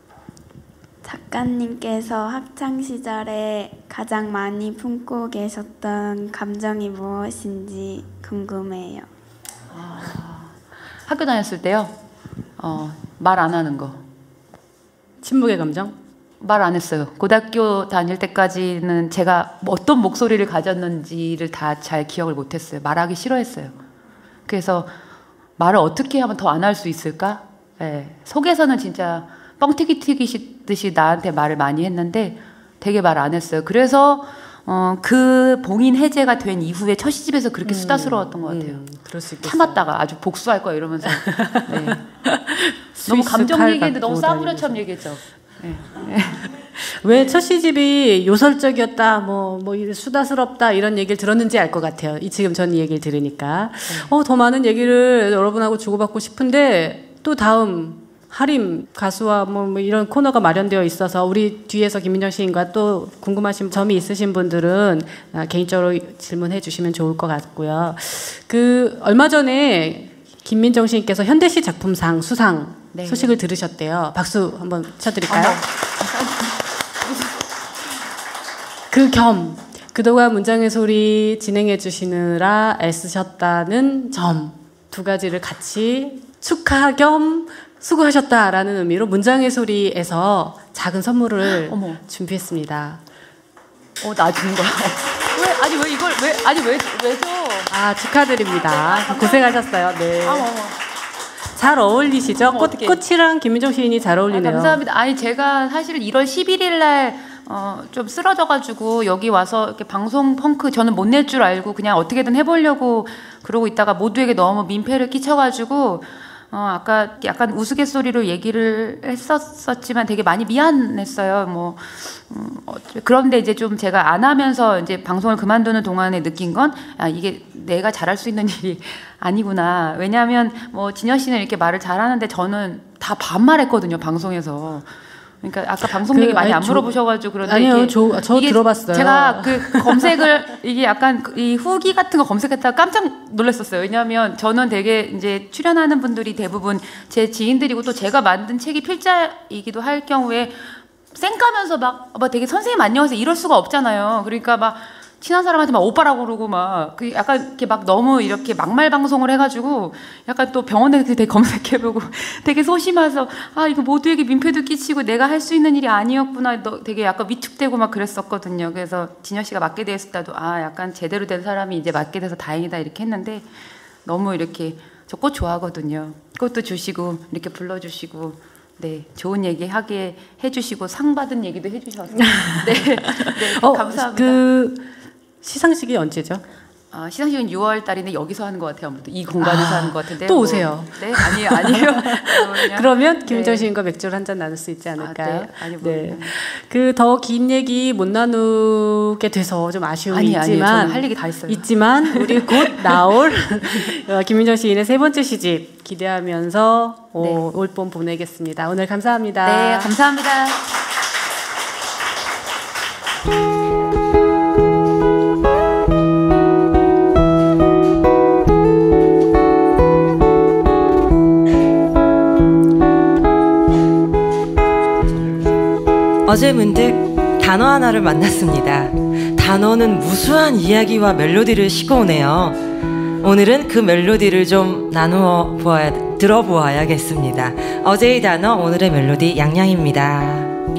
작가님께서 학창 시절에 가장 많이 품고 계셨던 감정이 무엇인지 궁금해요. 아, 학교 다녔을 때요. 어, 말 안 하는 거. 침묵의 감정? 말 안 했어요. 고등학교 다닐 때까지는 제가 어떤 목소리를 가졌는지를 다 잘 기억을 못했어요. 말하기 싫어했어요. 그래서 말을 어떻게 하면 더 안 할 수 있을까? 네. 속에서는 진짜 뻥튀기 튀기듯이 나한테 말을 많이 했는데 되게 말 안 했어요. 그래서 어, 그 봉인 해제가 된 이후에 첫 시집에서 그렇게 음, 수다스러웠던 것 같아요. 음, 그럴 수 있겠어요. 참았다가 아주 복수할 거야 이러면서. 네. 너무 감정 얘기했는데 너무 싸구려처럼 얘기했죠. 네. 왜 첫 시집이 요설적이었다, 뭐, 뭐, 수다스럽다, 이런 얘기를 들었는지 알 것 같아요. 이 지금 전 이 얘기를 들으니까. 네. 어, 더 많은 얘기를 여러분하고 주고받고 싶은데, 또 다음, 하림 가수와 뭐, 뭐 이런 코너가 마련되어 있어서, 우리 뒤에서 김민정 시인과 또 궁금하신 점이 있으신 분들은 아, 개인적으로 질문해 주시면 좋을 것 같고요. 그, 얼마 전에 김민정 시인께서 현대시 작품상 수상, 네. 소식을 들으셨대요. 박수 한번 쳐드릴까요? 그 겸 그동안 문장의 소리 진행해 주시느라 애쓰셨다는 점 두 가지를 같이 축하 겸 수고하셨다라는 의미로 문장의 소리에서 작은 선물을 어머. 준비했습니다. 어, 나 준 거야. 왜 아니 왜 이걸 왜 아니 왜 왜 줘? 아 축하드립니다. 고생하셨어요. 네. 어머, 어머. 잘 어울리시죠? 꽃, 꽃이랑 김민정 시인이 잘 어울리네요. 아, 감사합니다. 아니 제가 사실 일월 십일일 날 어, 좀 쓰러져가지고 여기 와서 이렇게 방송 펑크 저는 못 낼 줄 알고 그냥 어떻게든 해보려고 그러고 있다가 모두에게 너무 민폐를 끼쳐가지고 어, 아까 약간 우스갯소리로 얘기를 했었었지만 되게 많이 미안했어요. 뭐 음, 어, 그런데 이제 좀 제가 안 하면서 이제 방송을 그만두는 동안에 느낀 건 아, 이게 내가 잘할 수 있는 일이 아니구나. 왜냐하면 뭐 진여 씨는 이렇게 말을 잘하는데 저는 다 반말했거든요 방송에서. 그러니까 아까 방송 얘기 그, 많이 아니, 안 저, 물어보셔가지고 그런데 아니요, 저, 저 들어봤어요. 제가 그 검색을 이게 약간 이 후기 같은 거 검색했다가 깜짝 놀랐었어요. 왜냐하면 저는 되게 이제 출연하는 분들이 대부분 제 지인들이고 또 제가 만든 책이 필자이기도 할 경우에 쌩까면서 막, 막 되게 선생님 안녕하세요 이럴 수가 없잖아요. 그러니까 막 친한 사람한테 막 오빠라고 그러고 막 그 약간 이렇게 막 너무 이렇게 막말 방송을 해가지고 약간 또 병원에 되게 검색해보고 되게 소심해서 아 이거 모두에게 민폐도 끼치고 내가 할 수 있는 일이 아니었구나 너 되게 약간 위축되고 막 그랬었거든요. 그래서 진여 씨가 맡게 되었을 때도 아 약간 제대로 된 사람이 이제 맡게 돼서 다행이다 이렇게 했는데 너무 이렇게 저 꽃 좋아하거든요. 꽃도 주시고 이렇게 불러주시고 네 좋은 얘기 하게 해주시고 상 받은 얘기도 해주셔서 네, 네 어, 감사합니다. 그 시상식이 언제죠? 아, 시상식은 유월 달인데 여기서 하는 것 같아요. 아무튼 이 공간에서 아, 하는 것 같은데 또 오세요. 뭐, 네 아니에요 아니에요. 그러면 김민정 네. 시인과 맥주를 한 잔 나눌 수 있지 않을까요? 아, 네. 아니 뭐 네. 그 더 긴 얘기 못 나누게 돼서 좀 아쉬움이 아니, 있지만 아니에요. 할 얘기 다 했어요. 있지만 우리 곧 나올 김민정 시인의 세 번째 시집 기대하면서 네. 올 봄 보내겠습니다. 오늘 감사합니다. 네 감사합니다. 어제 문득 단어 하나를 만났습니다. 단어는 무수한 이야기와 멜로디를 싣고 오네요. 오늘은 그 멜로디를 좀 나누어 보아야, 들어보아야겠습니다. 어제의 단어, 오늘의 멜로디 양양입니다.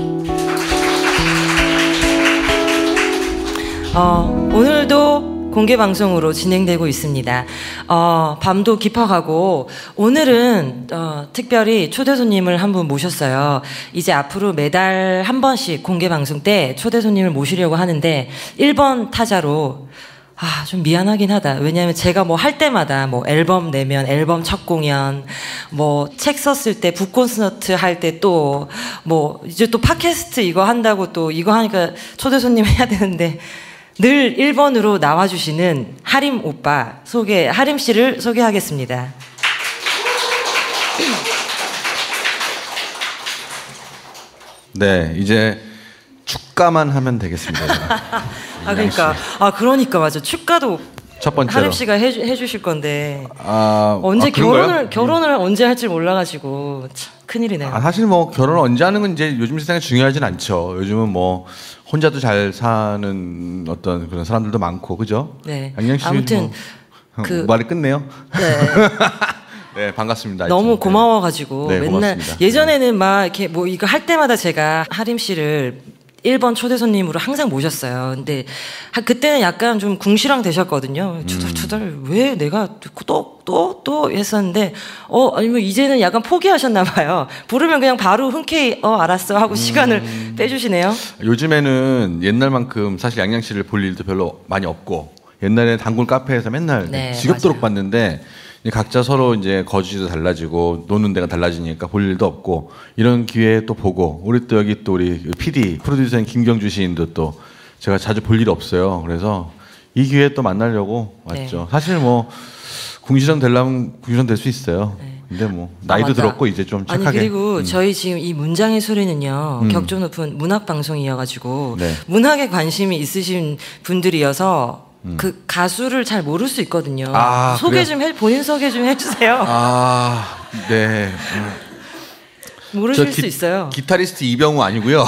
어, 오늘도 공개방송으로 진행되고 있습니다. 어, 밤도 깊어가고 오늘은 어, 특별히 초대 손님을 한 분 모셨어요. 이제 앞으로 매달 한 번씩 공개방송 때 초대 손님을 모시려고 하는데 일 번 타자로 아, 좀 미안하긴 하다. 왜냐하면 제가 뭐 할 때마다 뭐 앨범 내면 앨범 첫 공연, 뭐 책 썼을 때 북콘서트 할 때 또 뭐 이제 또 팟캐스트 이거 한다고 또 이거 하니까 초대 손님 해야 되는데 늘 일 번으로 나와주시는 하림 오빠 소개, 하림 씨를 소개하겠습니다. 네, 이제 축가만 하면 되겠습니다. 아 그러니까, 아 그러니까 맞아. 축가도 첫 번째로 하림 씨가 해주, 해주실 건데 아, 언제 아, 결혼을 결혼을 음. 언제 할지 몰라가지고 참 큰일이네요. 아, 사실 뭐 결혼 언제 하는 건 이제 요즘 세상에 중요하진 않죠. 요즘은 뭐 혼자도 잘 사는 어떤 그런 사람들도 많고 그죠? 네. 양양 씨 아무튼 뭐, 그 말이 끝내요. 네. 네 반갑습니다. 너무 하여튼. 고마워가지고 네, 맨날 고맙습니다. 예전에는 막 이렇게 뭐 이거 할 때마다 제가 하림 씨를 일 번 초대 손님으로 항상 모셨어요. 근데 그때는 약간 좀 궁시렁 되셨거든요. 투덜투덜 음. 왜 내가 또 또 또 했었는데 어 아니면 이제는 약간 포기하셨나 봐요. 부르면 그냥 바로 흔쾌히 어 알았어 하고 음. 시간을 빼주시네요. 요즘에는 옛날만큼 사실 양양 씨를 볼 일도 별로 많이 없고 옛날에는 단골 카페에서 맨날 네, 지겹도록 맞아요. 봤는데 각자 서로 이제 거주지도 달라지고 노는 데가 달라지니까 볼 일도 없고 이런 기회에 또 보고 우리 또 여기 또 우리 피디 프로듀서인 김경주 시인도 또 제가 자주 볼 일이 없어요. 그래서 이 기회에 또 만나려고 왔죠. 네. 사실 뭐 궁시렁 되려면 궁시렁 될 수 있어요. 네. 근데 뭐 나이도 아, 들었고 이제 좀 착하게. 아니 그리고 음. 저희 지금 이 문장의 소리는요 음. 격조 높은 문학 방송이어가지고 네. 문학에 관심이 있으신 분들이어서 음. 그 가수를 잘 모를 수 있거든요. 아, 소개 그래요? 좀 해, 본인 소개 좀 해주세요. 아, 네. 음. 모르실 기, 수 있어요. 기타리스트 이병우 아니고요.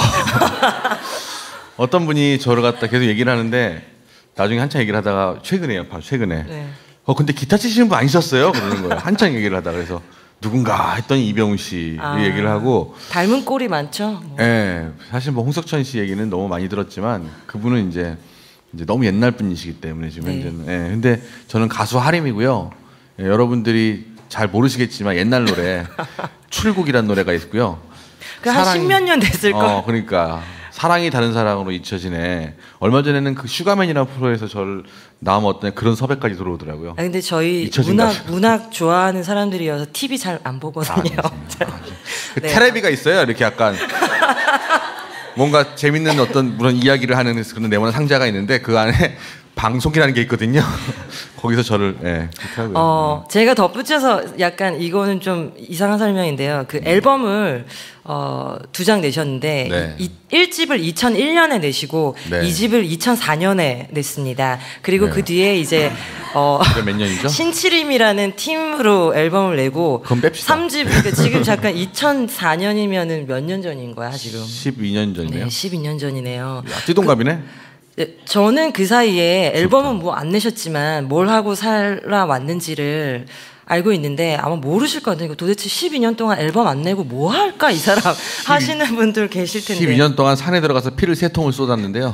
어떤 분이 저를 갖다 계속 얘기를 하는데 나중에 한참 얘기를 하다가 최근에요, 바로 최근에. 네. 어 근데 기타 치시는 분 아니셨어요? 그러는 거예요. 한참 얘기를 하다가 그래서 누군가 했더니 이병우 씨 아, 얘기를 하고 닮은 꼴이 많죠. 예, 네, 사실 뭐 홍석천 씨 얘기는 너무 많이 들었지만 그분은 이제 이제 너무 옛날 분이시기 때문에 지금 네. 현재는. 예, 근데 저는 가수 하림이고요. 예, 여러분들이 잘 모르시겠지만 옛날 노래 출국이라는 노래가 있고요. 그 한 십몇 년 됐을 걸. 어, 그러니까 사랑이 다른 사랑으로 잊혀지네. 얼마 전에는 그 슈가맨이라는 프로에서 저를 나오면 어떤 그런 섭외까지 들어오더라고요. 아 근데 저희 문학 문학 좋아하는 사람들이어서 티비 잘 안 보거든요. 아, 아, 그 네. 테레비가 있어요. 이렇게 약간 뭔가 재밌는 어떤 그런 이야기를 하는 그런 네모난 상자가 있는데 그 안에 방송이라는 게 있거든요. 거기서 저를 예, 그렇게 하고요. 어, 제가 덧붙여서 약간 이거는 좀 이상한 설명인데요. 그 앨범을 어, 두 장 내셨는데 네. 이, 일 집을 이천일 년에 내시고 네. 이 집을 이천사 년에 냈습니다. 그리고 네. 그 뒤에 이제 어, 몇 년이죠? 신치림이라는 팀으로 앨범을 내고 그럼 뺍시다. 삼 집 그러니까 지금 잠깐 이천사 년이면은 몇 년 전인 거야 지금? 십이 년 전이네요. 네, 십이 년 전이네요. 야, 띠동갑이네. 네, 저는 그 사이에 앨범은 뭐 안 내셨지만 뭘 하고 살아왔는지를 알고 있는데 아마 모르실 것 같아요. 도대체 십이 년 동안 앨범 안 내고 뭐 할까 이 사람 하시는 분들 계실 텐데. 십이 년 동안 산에 들어가서 피를 세 통을 쏟았는데요.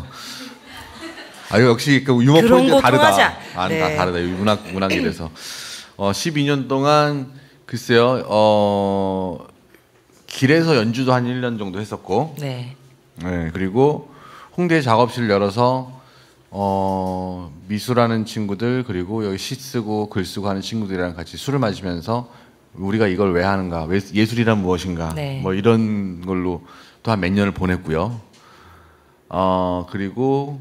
아 역시 그 유머 그런 포인트 거 다르다. 통하자. 아, 네. 다 다르다. 문학 문학이라서. 어, 십이 년 동안 글쎄요. 어, 길에서 연주도 한 일 년 정도 했었고. 네. 네, 그리고 홍대 작업실 열어서 어, 미술하는 친구들 그리고 여기 시 쓰고 글 쓰고 하는 친구들이랑 같이 술을 마시면서 우리가 이걸 왜 하는가, 예술이란 무엇인가, 네. 뭐 이런 걸로 또 한 몇 년을 보냈고요. 어, 그리고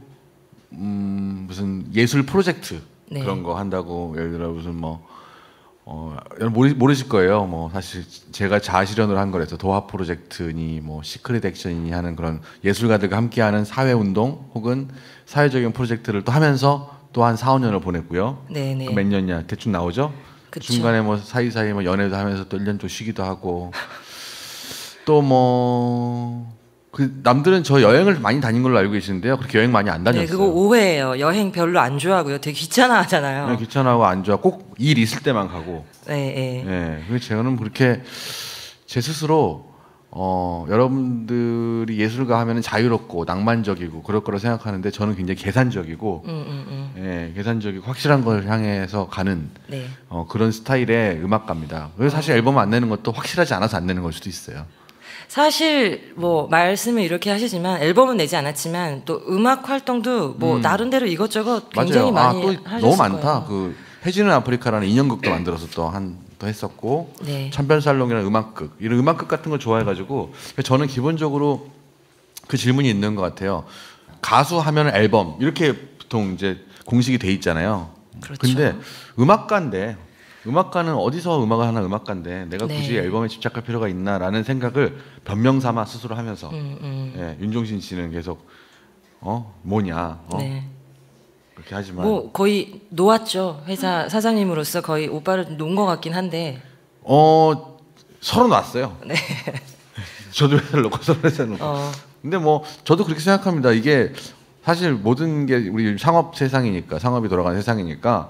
음, 무슨 예술 프로젝트 네. 그런 거 한다고 예를 들어 무슨 뭐 어, 여러분 모르, 모르실 거예요. 뭐 사실 제가 자아실현을 한 거라서 도화 프로젝트니 뭐 시크릿 액션이니 하는 그런 예술가들과 함께하는 사회 운동 혹은 사회적인 프로젝트를 또 하면서 또 한 사, 오 년을 보냈고요. 네네. 그 몇 년이냐 대충 나오죠. 그쵸. 중간에 뭐 사이사이 뭐 연애도 하면서 또 일 년 또 쉬기도 하고 또 뭐 그 남들은 저 여행을 많이 다닌 걸로 알고 계시는데요. 그렇게 여행 많이 안 다녔어요. 네, 그거 오해예요. 여행 별로 안 좋아하고요. 되게 귀찮아하잖아요. 그냥 귀찮아하고 안 좋아. 꼭 일 있을 때만 가고. 네, 네. 네. 그래서 저는 그렇게 제 스스로 어, 여러분들이 예술가 하면은 자유롭고 낭만적이고 그럴 거라 생각하는데 저는 굉장히 계산적이고, 음, 음, 음. 예, 계산적이고 확실한 걸 향해서 가는 네. 어, 그런 스타일의 음악가입니다. 그래서 사실 앨범 안 내는 것도 확실하지 않아서 안 내는 걸 수도 있어요. 사실 뭐 말씀을 이렇게 하시지만 앨범은 내지 않았지만 또 음악 활동도 뭐 음. 나름대로 이것저것 굉장히 맞아요. 많이 아, 또 하셨을 너무 많다. 거예요. 그 해지는 아프리카라는 인형극도 만들어서 또 한 또 했었고, 네. 천변살롱이라는 음악극 이런 음악극 같은 걸 좋아해가지고 저는 기본적으로 그 질문이 있는 것 같아요. 가수 하면 앨범 이렇게 보통 이제 공식이 돼 있잖아요. 그렇죠. 근데 음악가인데 음악가는 어디서 음악을 하나 음악가인데 내가 네. 굳이 앨범에 집착할 필요가 있나라는 생각을 변명 삼아 스스로 하면서 음, 음. 예, 윤종신 씨는 계속 어 뭐냐 어? 네. 그렇게 하지만 뭐 거의 놓았죠. 회사 사장님으로서 거의 오빠를 놓은 것 같긴 한데. 어 서로 놨어요. 네. 저도 회사를 놓고 서로 회사를 놓고. 어. 근데 뭐 저도 그렇게 생각합니다. 이게 사실 모든 게 우리 상업 세상이니까 상업이 돌아가는 세상이니까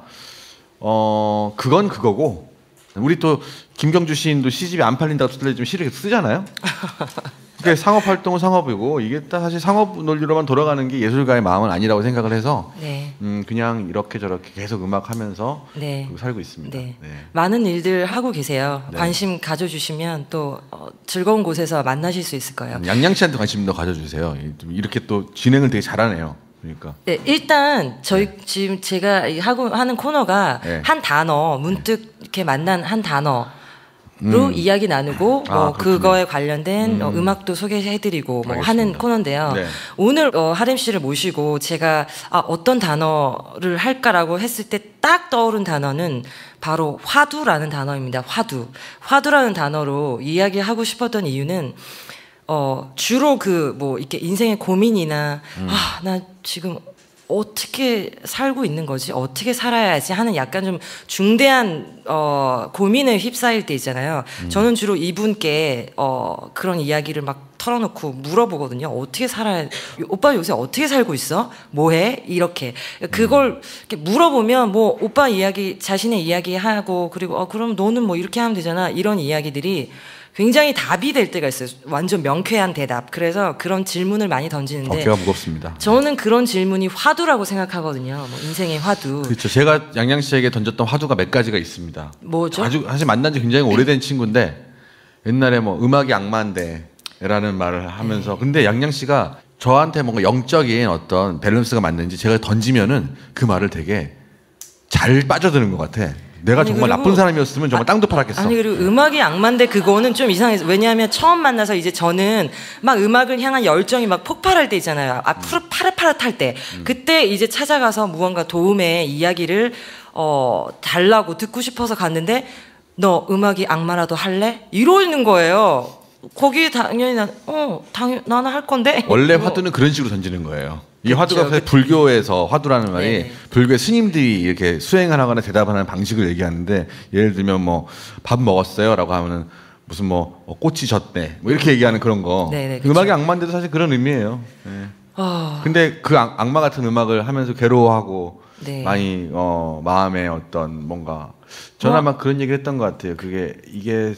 어 그건 그거고 우리 또 김경주 시인도 시집이 안 팔린다고 좀 시를 쓰잖아요. 그게 상업 활동은 상업이고 이게 딱 사실 상업 논리로만 돌아가는 게 예술가의 마음은 아니라고 생각을 해서 네. 음 그냥 이렇게 저렇게 계속 음악하면서 네. 살고 있습니다. 네. 네. 많은 일들 하고 계세요. 네. 관심 가져주시면 또 어, 즐거운 곳에서 만나실 수 있을 거예요. 양양 씨한테 관심 더 가져주세요. 이렇게 또 진행을 되게 잘하네요. 그러니까. 네, 일단 저희 네. 지금 제가 하고 하는 코너가 네. 한 단어 문득 이렇게 만난 한 단어. 로 음. 이야기 나누고 아, 뭐 그렇군요. 그거에 관련된 음. 어, 음악도 소개해드리고 뭐 알겠습니다. 하는 코너인데요. 네. 오늘 어, 하림 씨를 모시고 제가 아, 어떤 단어를 할까라고 했을 때 딱 떠오른 단어는 바로 화두라는 단어입니다. 화두. 화두라는 단어로 이야기하고 싶었던 이유는 어, 주로 그 뭐 이렇게 인생의 고민이나 음. 아, 나 지금 어떻게 살고 있는 거지? 어떻게 살아야지? 하는 약간 좀 중대한 어, 고민에 휩싸일 때 있잖아요. 음. 저는 주로 이분께 어, 그런 이야기를 막 털어놓고 물어보거든요. 어떻게 살아야? 오빠 요새 어떻게 살고 있어? 뭐해? 이렇게 그걸 이렇게 물어보면 뭐 오빠 이야기 자신의 이야기 하고 그리고 어, 그럼 너는 뭐 이렇게 하면 되잖아. 이런 이야기들이 굉장히 답이 될 때가 있어요. 완전 명쾌한 대답. 그래서 그런 질문을 많이 던지는데 어깨가 무겁습니다. 저는 그런 질문이 화두라고 생각하거든요. 뭐 인생의 화두. 그렇죠. 제가 양양 씨에게 던졌던 화두가 몇 가지가 있습니다. 뭐죠? 아주 사실 만난 지 굉장히 오래된 친구인데 옛날에 뭐 음악이 악마인데라는 말을 하면서 네. 근데 양양 씨가 저한테 뭔가 영적인 어떤 밸런스가 맞는지 제가 던지면은 그 말을 되게 잘 빠져드는 것 같아. 내가 아니, 정말 그리고, 나쁜 사람이었으면 정말 아, 땅도 팔았겠어. 아니 그리고 음악이 악마인데 그거는 좀 이상해서 왜냐하면 처음 만나서 이제 저는 막 음악을 향한 열정이 막 폭발할 때 있잖아요. 아 푸르 파릇파릇할 때 음. 그때 이제 찾아가서 무언가 도움의 이야기를 어 달라고 듣고 싶어서 갔는데 너 음악이 악마라도 할래? 이러는 거예요. 거기 당연히 난 어 당연 나는 할 건데. 원래 화두는 그런 식으로 던지는 거예요. 이 그쵸, 화두가 그쵸. 불교에서 화두라는 말이 네네. 불교의 스님들이 이렇게 수행을 하거나 대답하는 방식을 얘기하는데 예를 들면 뭐 밥 먹었어요라고 하면은 무슨 뭐 꽃이 졌대 뭐 이렇게 얘기하는 그런 거. 네네, 음악이 악마인데도 사실 그런 의미예요. 네. 어... 근데 그 악, 악마 같은 음악을 하면서 괴로워하고 네. 많이 어, 마음에 어떤 뭔가 저는 아마 어? 그런 얘기를 했던 것 같아요. 그게 이게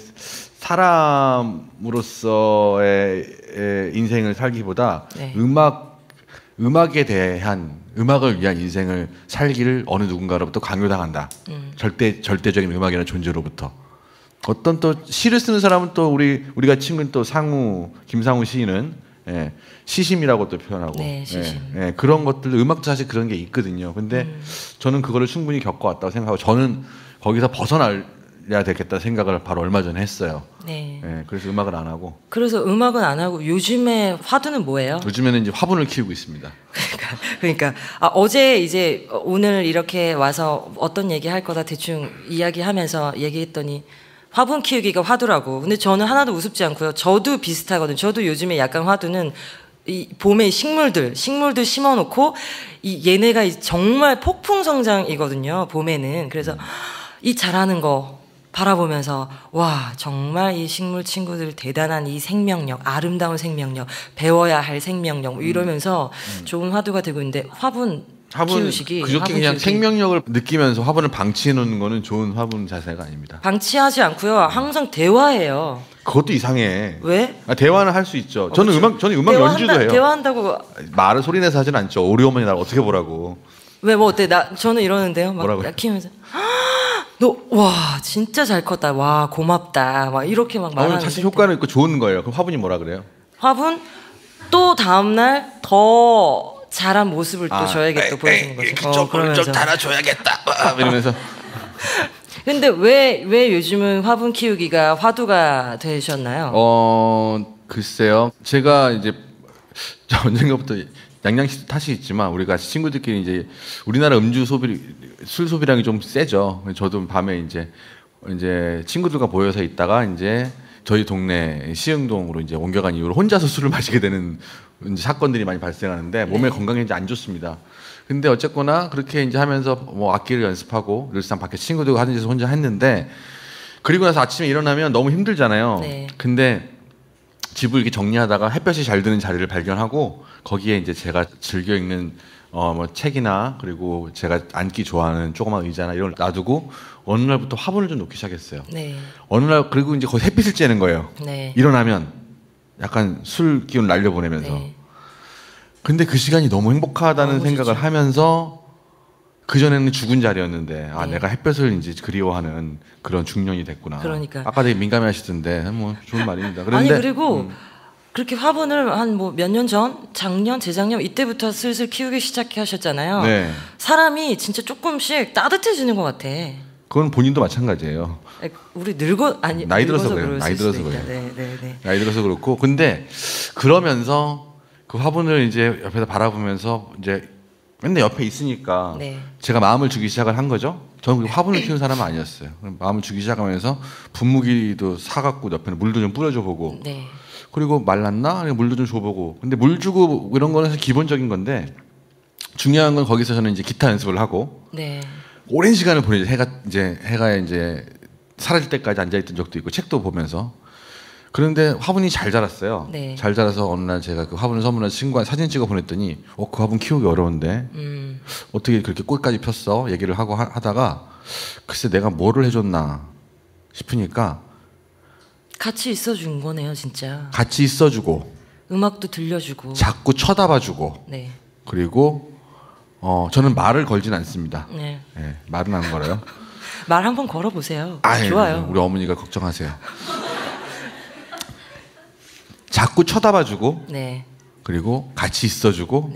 사람으로서의 인생을 살기보다 네. 음악 음악에 대한 음악을 위한 인생을 살기를 어느 누군가로부터 강요당한다. 음. 절대 절대적인 음악이라는 존재로부터. 어떤 또 시를 쓰는 사람은 또 우리 우리가 친구는 또 상우 김상우 시인은 예, 시심이라고 또 표현하고 네, 시심. 예, 예, 그런 것들 음악도 사실 그런 게 있거든요. 근데 음. 저는 그거를 충분히 겪어왔다고 생각하고 저는 거기서 벗어나야 되겠다 생각을 바로 얼마 전에 했어요. 네. 예, 그래서 음악을 안 하고. 그래서 음악은 안 하고 요즘에 화두는 뭐예요? 요즘에는 이제 화분을 키우고 있습니다. 그러니까, 그러니까 아, 어제 이제 오늘 이렇게 와서 어떤 얘기 할 거다 대충 이야기하면서 얘기했더니. 화분 키우기가 화두라고. 근데 저는 하나도 우습지 않고요. 저도 비슷하거든요. 저도 요즘에 약간 화두는 이 봄에 식물들, 식물들 심어놓고 이 얘네가 정말 폭풍 성장이거든요. 봄에는. 그래서 이 자라는 거 바라보면서 와 정말 이 식물 친구들 대단한 이 생명력, 아름다운 생명력, 배워야 할 생명력 뭐 이러면서 음. 음. 좋은 화두가 되고 있는데 화분. 화분 키우시기, 그저께 화분 그냥 키우기. 생명력을 느끼면서 화분을 방치해 놓는 거는 좋은 화분 자세가 아닙니다. 방치하지 않고요. 항상 대화해요. 그것도 이상해. 왜? 아, 대화는 할 수 있죠. 어, 저는 그렇죠. 음악 저는 음악 연주도 해요. 대화한다고 말을 소리 내서 하진 않죠. 우리 어머니 나를 어떻게 보라고. 왜 뭐 어때? 나 저는 이러는데요. 막 뭐라고요? 키우면서 너 와 진짜 잘 컸다. 와 고맙다. 막 이렇게 막 말하는. 사실 효과는 있고 좋은 거예요. 그럼 화분이 뭐라 그래요? 화분 또 다음 날 더 자란 모습을 또 아, 저에게 또 보여주는 거죠. 어, 그러면서 좀 달아줘야겠다. 이러면서. 근데 왜, 왜 요즘은 화분 키우기가 화두가 되셨나요? 어, 글쎄요. 제가 이제 언젠가부터 양양시 탓이 있지만 우리가 친구들끼리 이제 우리나라 음주 소비, 술 소비량이 좀 세죠. 저도 밤에 이제 이제 친구들과 모여서 있다가 이제 저희 동네 시흥동으로 이제 옮겨간 이후로 혼자서 술을 마시게 되는 이제 사건들이 많이 발생하는데 몸에 네. 건강에 이제 안 좋습니다. 근데 어쨌거나 그렇게 이제 하면서 뭐 악기를 연습하고 늘상 밖에 친구들과 하는 짓을 혼자 했는데 그리고 나서 아침에 일어나면 너무 힘들잖아요. 네. 근데 집을 이렇게 정리하다가 햇볕이 잘 드는 자리를 발견하고 거기에 이제 제가 즐겨 읽는 어 뭐 책이나 그리고 제가 앉기 좋아하는 조그만 의자나 이런 걸 놔두고 어느 날부터 화분을 좀 놓기 시작했어요. 네. 어느 날 그리고 이제 거의 햇빛을 쬐는 거예요. 네. 일어나면 약간 술 기운 날려보내면서. 네. 근데 그 시간이 너무 행복하다는 너무 생각을 좋죠. 하면서 그전에는 죽은 자리였는데 아 네. 내가 햇볕을 이제 그리워하는 그런 중년이 됐구나. 그러니까. 아까 되게 민감해 하시던데 뭐 좋은 말입니다. 그런데 아니 그리고 음. 그렇게 화분을 한 뭐 몇 년 전, 작년, 재작년 이때부터 슬슬 키우기 시작하셨잖아요. 네. 사람이 진짜 조금씩 따뜻해지는 것 같아. 그건 본인도 마찬가지예요. 우리 늙어 아니 나이 들어서 그래요. 나이 들어서 그래요. 네, 네, 네. 나이 들어서 그렇고 근데 그러면서 그 화분을 이제 옆에서 바라보면서 이제 맨날 옆에 있으니까 네. 제가 마음을 주기 시작을 한 거죠. 저는 그 화분을 키우는 사람은 아니었어요. 마음을 주기 시작하면서 분무기도 사갖고 옆에는 물도 좀 뿌려줘 보고 네. 그리고 말랐나? 물도 좀 줘보고 근데 물 주고 이런 거는 사실 기본적인 건데 중요한 건 거기서 저는 이제 기타 연습을 하고 네. 오랜 시간을 보내죠. 해가 이제 해가 이제 사라질 때까지 앉아있던 적도 있고 책도 보면서 그런데 화분이 잘 자랐어요. 네. 잘 자라서 어느 날 제가 그 화분을 선물한 친구한테 사진 찍어 보냈더니 어, 그 화분 키우기 어려운데 음. 어떻게 그렇게 꽃까지 폈어? 얘기를 하고 하, 하다가 글쎄 내가 뭐를 해줬나 싶으니까 같이 있어준 거네요 진짜. 같이 있어주고 음악도 들려주고 자꾸 쳐다봐주고 네. 그리고 어, 저는 말을 걸진 않습니다. 네. 네, 말은 안 걸어요. 말 한번 걸어보세요. 아유, 좋아요. 우리 어머니가 걱정하세요. 자꾸 쳐다봐주고 네. 그리고 같이 있어주고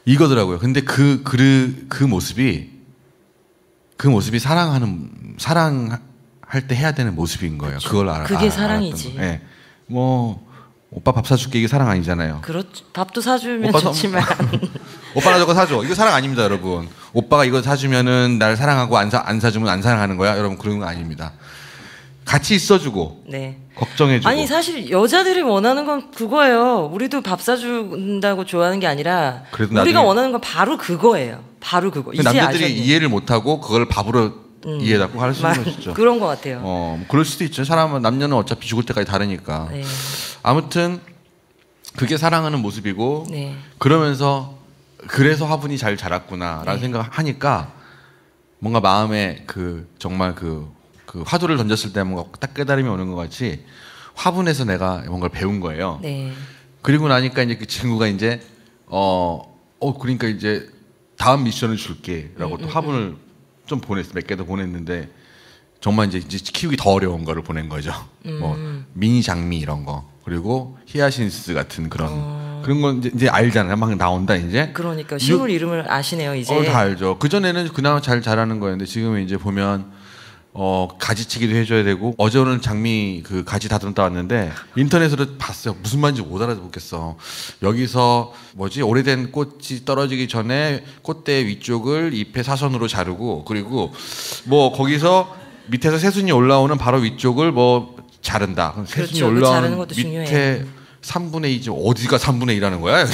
이거더라고요. 근데 그, 그, 그 모습이, 그 모습이 사랑하는, 사랑할 때 해야 되는 모습인 거예요. 그쵸. 그걸 알아. 그게 사랑이지. 네. 뭐, 오빠 밥 사줄게. 이게 사랑 아니잖아요. 그렇죠. 밥도 사주면 오빠 좋지만. 오빠가 저거 사줘. 이거 사랑 아닙니다, 여러분. 오빠가 이거 사주면은 날 사랑하고 안, 사, 안 사주면 안 사랑하는 거야? 여러분, 그런 거 아닙니다. 같이 있어주고. 네. 걱정해주고. 아니, 사실 여자들이 원하는 건 그거예요. 우리도 밥 사준다고 좋아하는 게 아니라 우리가 나중에... 원하는 건 바로 그거예요. 바로 그거. 이제 남자들이 아셨네. 이해를 못하고 그걸 밥으로 음. 이해하고 할 수 있는 거죠. 그런 것 같아요. 어, 그럴 수도 있죠. 사람은 남녀는 어차피 죽을 때까지 다르니까. 네. 아무튼 그게 사랑하는 모습이고 네. 그러면서 그래서 화분이 잘 자랐구나라는 네. 생각을 하니까 뭔가 마음에 그 정말 그, 그 화두를 던졌을 때 뭔가 딱 깨달음이 오는 것 같이 화분에서 내가 뭔가를 배운 거예요. 네. 그리고 나니까 이제 그 친구가 이제 어, 어 그러니까 이제 다음 미션을 줄게라고 음, 또 음, 화분을 음. 좀 보냈어. 몇 개 더 보냈는데 정말 이제, 이제 키우기 더 어려운 거를 보낸 거죠. 음. 뭐 미니 장미 이런 거 그리고 히아신스 같은 그런 어. 그런 건 이제, 이제 알잖아요. 막 나온다 이제. 그러니까 식물 유, 이름을 아시네요 이제. 어, 다 알죠. 그 전에는 그나마 잘 자라는 거였는데 지금은 이제 보면 어 가지치기도 해줘야 되고 어제 오늘 장미 그 가지 다듬다 왔는데 인터넷으로 봤어요. 무슨 말인지 못 알아듣겠어. 여기서 뭐지 오래된 꽃이 떨어지기 전에 꽃대 위쪽을 잎의 사선으로 자르고 그리고 뭐 거기서 밑에서 새순이 올라오는 바로 위쪽을 뭐 자른다. 그럼 새순이 그렇죠. 올라오는 밑에 중요해요. 삼분의 이 어디가 삼분의 이라는 거야?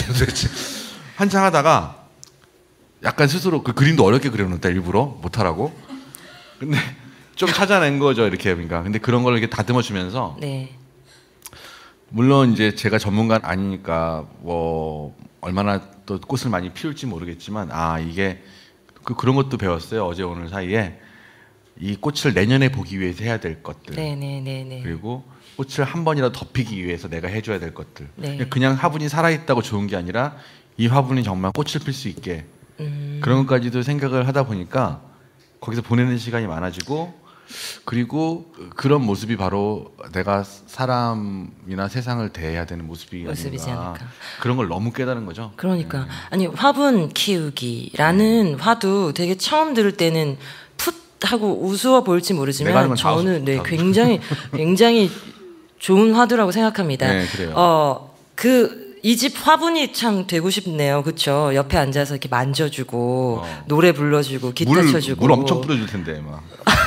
한창 하다가 약간 스스로 그 그림도 어렵게 그려놓다 일부러 못하라고. 근데 좀 찾아낸 거죠 이렇게 그러니까. 근데 그런 걸 이렇게 다듬어 주면서 네. 물론 이제 제가 전문가는 아니니까 뭐 얼마나 또 꽃을 많이 피울지 모르겠지만 아 이게 그 그런 것도 배웠어요. 어제 오늘 사이에 이 꽃을 내년에 보기 위해서 해야 될 것들. 네네네네. 그리고 꽃을 한 번이라도 더 피기 위해서 내가 해줘야 될 것들. 네. 그냥 화분이 살아있다고 좋은 게 아니라 이 화분이 정말 꽃을 필 수 있게 음. 그런 것까지도 생각을 하다 보니까 거기서 보내는 시간이 많아지고 그리고 그런 모습이 바로 내가 사람이나 세상을 대해야 되는 모습이 아닌가. 그런 걸 너무 깨달은 거죠. 그러니까 네. 아니 화분 키우기라는 네. 화두 되게 처음 들을 때는 풋 하고 우스워 보일지 모르지만 저는 네, 굉장히 굉장히 좋은 화두라고 생각합니다. 네, 그래요. 어, 그 이 집 화분이 참 되고 싶네요. 그렇죠? 옆에 앉아서 이렇게 만져주고 어. 노래 불러주고 기타 물, 쳐주고 물 엄청 뿌려줄 텐데 막.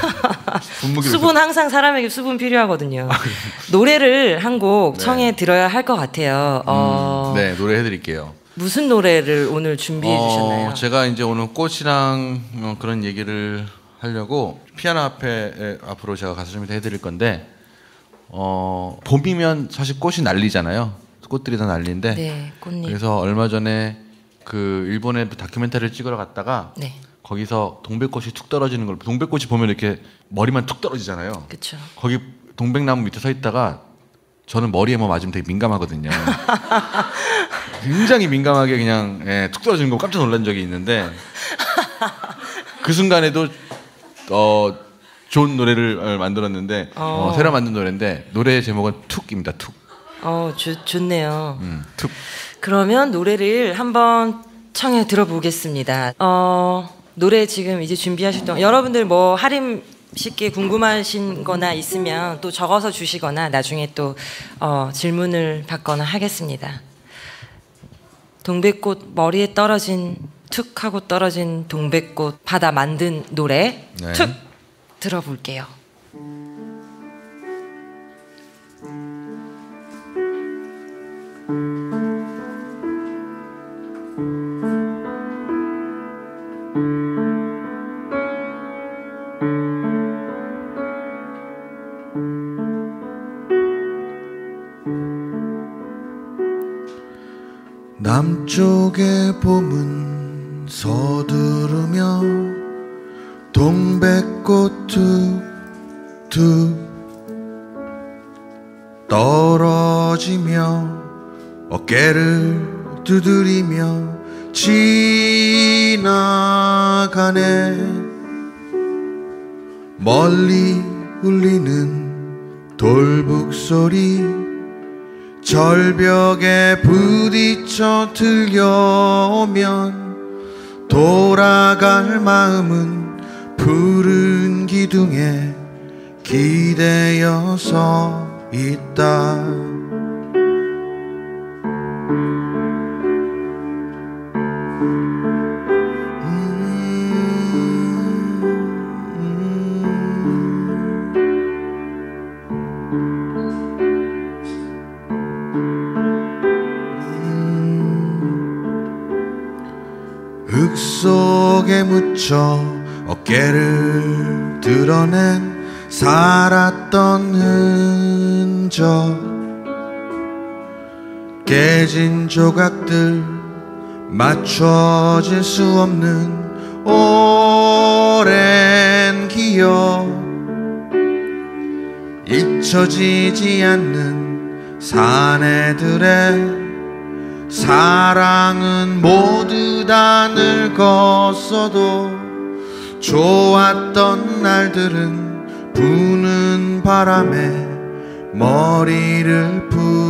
수분 항상 사람에게 수분 필요하거든요. 노래를 한 곡 네. 청해 들어야 할 것 같아요. 음, 어, 네, 노래 해드릴게요. 무슨 노래를 오늘 준비해 어, 주셨나요? 제가 이제 오늘 꽃이랑 어, 그런 얘기를 하려고 피아노 앞에 앞으로 제가 가서 좀 해드릴 건데 어, 봄이면 사실 꽃이 난리잖아요. 꽃들이 다 난리인데 네, 꽃잎. 그래서 얼마 전에 그 일본에 다큐멘터리를 찍으러 갔다가 네. 거기서 동백꽃이 툭 떨어지는 걸 동백꽃이 보면 이렇게 머리만 툭 떨어지잖아요. 그쵸. 거기 동백나무 밑에 서 있다가 저는 머리에 뭐 맞으면 되게 민감하거든요. 굉장히 민감하게 그냥 예, 툭 떨어지는 거 깜짝 놀란 적이 있는데 그 순간에도 어, 좋은 노래를 만들었는데 어. 어, 새로 만든 노래인데 노래 제목은 툭입니다. 툭. 어, 좋, 좋네요. 음, 툭. 그러면 노래를 한번 청해 들어보겠습니다. 어, 노래 지금 이제 준비하실 동안 여러분들 뭐 하림 씨께 궁금하신 거나 있으면 또 적어서 주시거나 나중에 또 어, 질문을 받거나 하겠습니다. 동백꽃 머리에 떨어진 툭 하고 떨어진 동백꽃 받아 만든 노래 네. 툭 들어볼게요. 남쪽의 봄은 서두르며 동백꽃 툭툭 떨어지며 어깨를 두드리며 지나가네. 멀리 울리는 돌북소리 절벽에 부딪혀 들려오면 돌아갈 마음은 푸른 기둥에 기대어서 있다. 흙 속에 묻혀 어깨를 드러낸 살았던 흔적, 깨진 조각들 맞춰질 수 없는 오랜 기억, 잊혀지지 않는 사내들의 사랑은 모두 다 늙었어도 좋았던 날들은 부는 바람에 머리를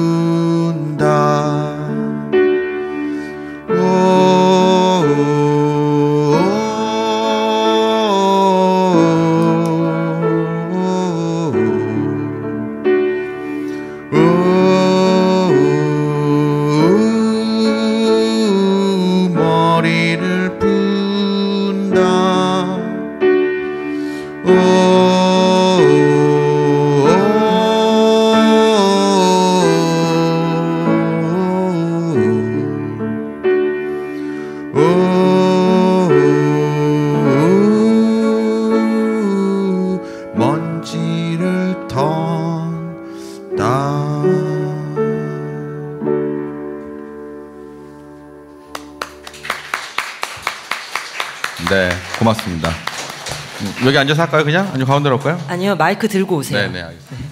푼다. 네, 고맙습니다. 여기 앉아서 할까요, 그냥? 아니면 가운데로 할까요? 아니요, 마이크 들고 오세요. 네, 네, 알겠습니다.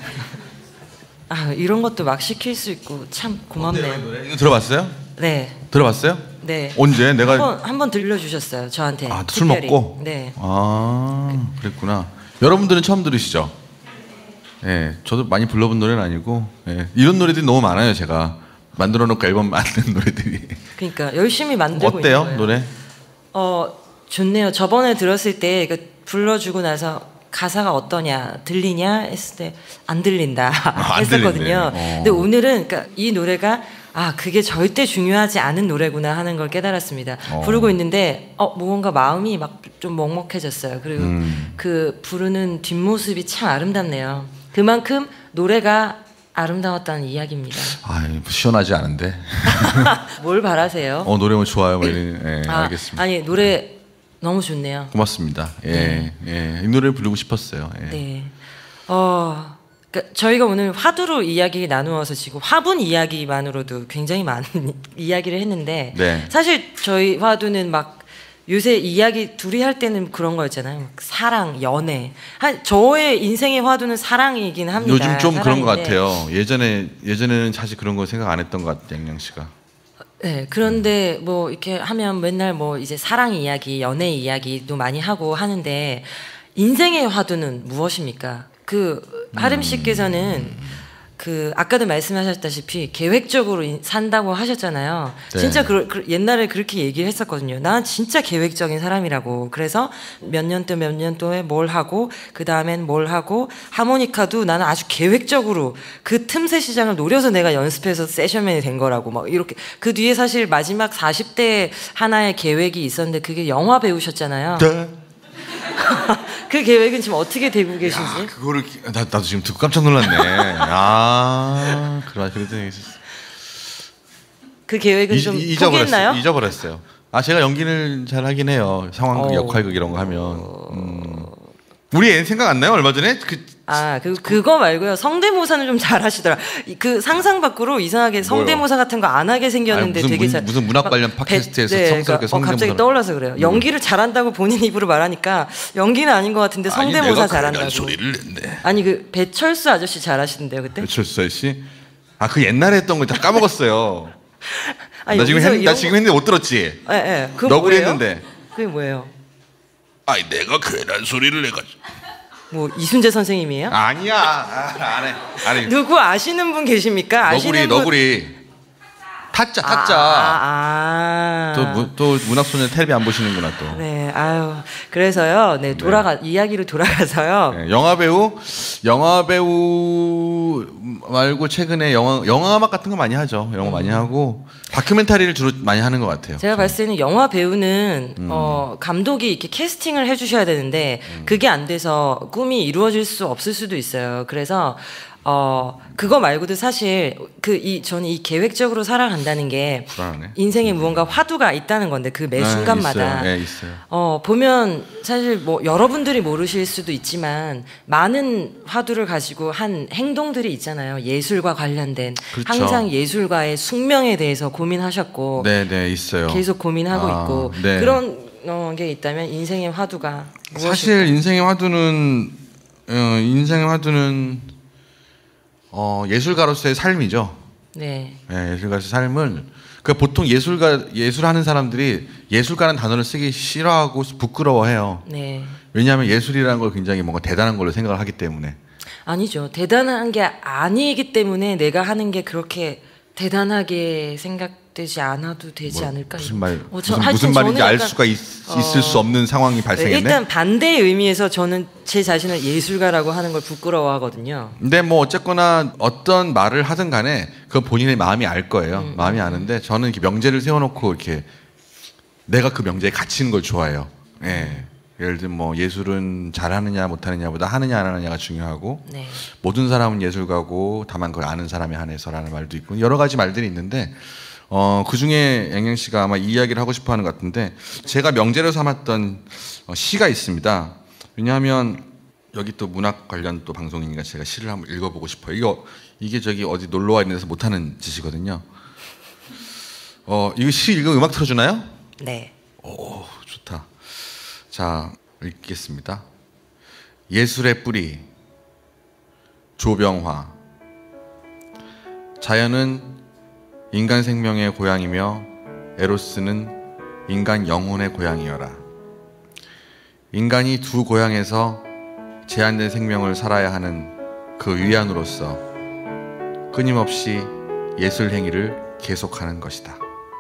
아, 이런 것도 막 시킬 수 있고 참 고맙네요. 어때요, 이거 들어봤어요? 네. 들어봤어요? 네. 언제? 내가 한번 한번 들려주셨어요, 저한테. 아, 술 먹고? 네. 아, 그랬구나. 여러분들은 처음 들으시죠? 예, 네, 저도 많이 불러본 노래는 아니고, 예, 이런 노래들이 너무 많아요, 제가 만들어 놓고 앨범 만든 노래들이. 그러니까 열심히 만들고 어때요, 있는 거예요. 노래? 어, 좋네요. 저번에 들었을 때 그러니까 불러주고 나서 가사가 어떠냐, 들리냐 했을 때 안 들린다 아, 했었거든요. 어. 근데 오늘은 그러니까 이 노래가 아, 그게 절대 중요하지 않은 노래구나 하는 걸 깨달았습니다. 어. 부르고 있는데 어, 뭔가 마음이 막 좀 먹먹해졌어요. 그리고 음. 그 부르는 뒷모습이 참 아름답네요. 그만큼 노래가 아름다웠다는 이야기입니다. 아, 시원하지 않은데. 뭘 바라세요? 어, 노래 뭐 좋아요, 뭐 이런. 예, 아, 알겠습니다. 아니 노래 너무 좋네요. 고맙습니다. 예, 네. 예, 이 노래를 부르고 싶었어요. 예. 네. 어, 그러니까 저희가 오늘 화두로 이야기 나누어서 지금 화분 이야기만으로도 굉장히 많은 이야기를 했는데 네. 사실 저희 화두는 막 요새 이야기 둘이 할 때는 그런 거였잖아요. 사랑, 연애. 한 저의 인생의 화두는 사랑이긴 합니다. 요즘 좀 그런 것 사랑인데. 같아요. 예전에 예전에는 사실 그런 거 생각 안 했던 것 같아요, 양양 씨가. 네, 그런데 뭐 이렇게 하면 맨날 뭐 이제 사랑 이야기, 연애 이야기도 많이 하고 하는데 인생의 화두는 무엇입니까? 그 하림 씨께서는 그 아까도 말씀하셨다시피 계획적으로 산다고 하셨잖아요. 네. 진짜 그, 그 옛날에 그렇게 얘기를 했었거든요. 난 진짜 계획적인 사람이라고. 그래서 몇 년도 몇 년도에 뭘 하고 그 다음엔 뭘 하고 하모니카도 나는 아주 계획적으로 그 틈새 시장을 노려서 내가 연습해서 세션맨이 된 거라고 막 이렇게 그 뒤에 사실 마지막 사십 대 하나의 계획이 있었는데 그게 영화 배우셨잖아요. 네. 그 계획은 지금 어떻게 되고 계신지? 야, 그거를 나, 나도 지금 듣고 깜짝 놀랐네. 아, 그래 그래도 그 계획은 좀 포기했나요? 잊어버렸어요. 아, 제가 연기를 잘 하긴 해요. 상황극, 어. 역할극 이런 거 하면. 음. 우리 애 생각 안 나요? 얼마 전에 그 아, 그 그거 말고요. 성대모사는 좀 잘하시더라. 그 상상 밖으로 이상하게 성대모사 같은 거 안 하게 생겼는데 아니, 무슨 되게 문, 잘 무슨 문학 관련 막 팟캐스트에서 배- 네, 성스럽게 그러니까 어, 갑자기 성대모사를- 떠올라서 그래요. 누구를? 연기를 잘한다고 본인 입으로 말하니까 연기는 아닌 것 같은데 성대모사 아니, 내가 잘한다고. 그런 소리를 냈네. 아니 그 배철수 아저씨 잘하시던데요 그때? 배철수 씨? 아, 그 옛날에 했던 거 다 까먹었어요. 아니, 나 지금 여기서 했, 나 이런 지금 거- 했는데 못 들었지? 예, 예. 그거 너구리 뭐예요? 했는데. 그게 뭐예요? 아니, 내가 괜한 소리를 내가 뭐 이순재 선생님이에요? 아니야, 아, 안 해. 아니. 누구 아시는 분 계십니까? 아시는 너구리, 분... 너구리. 타짜, 타짜. 아, 아. 또, 무, 또 문학소년 텔레비 안 보시는구나 또. 네, 아유. 그래서요, 네, 돌아가, 네. 이야기로 돌아가서요. 네, 영화배우, 영화배우 말고 최근에 영화, 영화 음악 같은 거 많이 하죠. 영화 음. 많이 하고, 다큐멘터리를 주로 많이 하는 것 같아요. 제가 봤을 때는 영화 배우는, 음. 어, 감독이 이렇게 캐스팅을 해주셔야 되는데, 음. 그게 안 돼서 꿈이 이루어질 수 없을 수도 있어요. 그래서, 어 그거 말고도 사실 그 이 저는 이 계획적으로 살아간다는 게 불안하네. 인생에 무언가 화두가 있다는 건데 그 매 네, 순간마다 있어요. 네, 있어요. 어 보면 사실 뭐 여러분들이 모르실 수도 있지만 많은 화두를 가지고 한 행동들이 있잖아요. 예술과 관련된 그렇죠. 항상 예술가의 숙명에 대해서 고민하셨고 네, 네, 있어요. 계속 고민하고 아, 있고 네. 그런 어, 게 있다면 인생의 화두가 무엇일까? 사실 인생의 화두는 어, 인생의 화두는 어, 예술가로서의 삶이죠. 네. 네, 예술가로서의 삶을 그 보통 예술가 예술하는 사람들이 예술가라는 단어를 쓰기 싫어하고 부끄러워해요. 네. 왜냐하면 예술이라는 걸 굉장히 뭔가 대단한 걸로 생각을 하기 때문에. 아니죠. 대단한 게 아니기 때문에 내가 하는 게 그렇게 대단하게 생각되지 않아도 되지 뭐, 않을까? 무슨 말 어, 저, 무슨, 무슨 말인지 알 약간, 수가 있, 어, 있을 수 없는 상황이 발생했네. 네, 일단 반대의 의미에서 저는 제 자신을 예술가라고 하는 걸 부끄러워하거든요. 근데 뭐 어쨌거나 어떤 말을 하든 간에 그건 본인의 마음이 알 거예요. 음, 마음이 음. 아는데 저는 이렇게 명제를 세워놓고 이렇게 내가 그 명제에 갇히는 걸 좋아해요. 예. 예를 들면 뭐 예술은 잘하느냐 못하느냐보다 하느냐 안 하느냐가 중요하고 네. 모든 사람은 예술가고 다만 그걸 아는 사람에 한해서라는 말도 있고 여러 가지 말들이 있는데 어, 그중에 앵앵 씨가 아마 이 이야기를 하고 싶어 하는 것 같은데 제가 명제로 삼았던 어, 시가 있습니다. 왜냐하면 여기 또 문학 관련 또 방송이니까 제가 시를 한번 읽어보고 싶어요. 이거 이게 저기 어디 놀러 와 있는 데서 못하는 짓이거든요. 어, 이거 시 읽으면 음악 틀어주나요? 네. 오, 좋다. 자, 읽겠습니다. 예술의 뿌리 조병화. 자연은 인간 생명의 고향이며 에로스는 인간 영혼의 고향이어라. 인간이 두 고향에서 제한된 생명을 살아야 하는 그 위안으로서 끊임없이 예술 행위를 계속하는 것이다.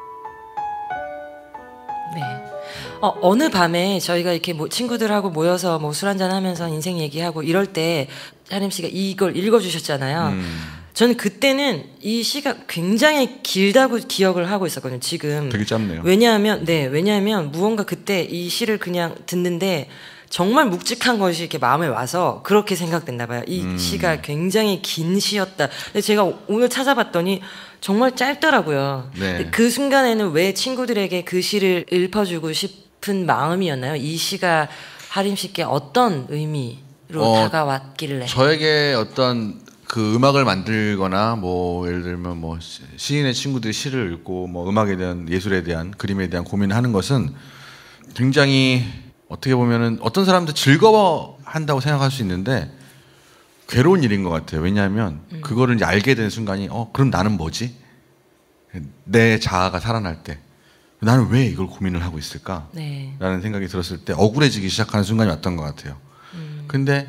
네. 어, 어느 밤에 저희가 이렇게 뭐 친구들하고 모여서 뭐 술 한잔 하면서 인생 얘기하고 이럴 때 하림 씨가 이걸 읽어주셨잖아요. 음. 저는 그때는 이 시가 굉장히 길다고 기억을 하고 있었거든요. 지금 되게 짧네요. 왜냐하면 네 왜냐하면 무언가 그때 이 시를 그냥 듣는데 정말 묵직한 것이 이렇게 마음에 와서 그렇게 생각됐나 봐요. 이 음. 시가 굉장히 긴 시였다. 근데 제가 오늘 찾아봤더니 정말 짧더라고요. 네. 그 순간에는 왜 친구들에게 그 시를 읊어주고 싶은 마음이었나요? 이 시가 하림 씨께 어떤 의미로 어, 다가왔길래? 저에게 어떤 그 음악을 만들거나 뭐 예를 들면 뭐 시인의 친구들이 시를 읽고 뭐 음악에 대한 예술에 대한 그림에 대한 고민을 하는 것은 굉장히 어떻게 보면은 어떤 사람도 즐거워한다고 생각할 수 있는데 괴로운 일인 것 같아요. 왜냐하면 음. 그거를 이제 알게 되는 순간이 어 그럼 나는 뭐지? 내 자아가 살아날 때 나는 왜 이걸 고민을 하고 있을까? 네. 라는 생각이 들었을 때 억울해지기 시작하는 순간이 왔던 것 같아요. 음. 근데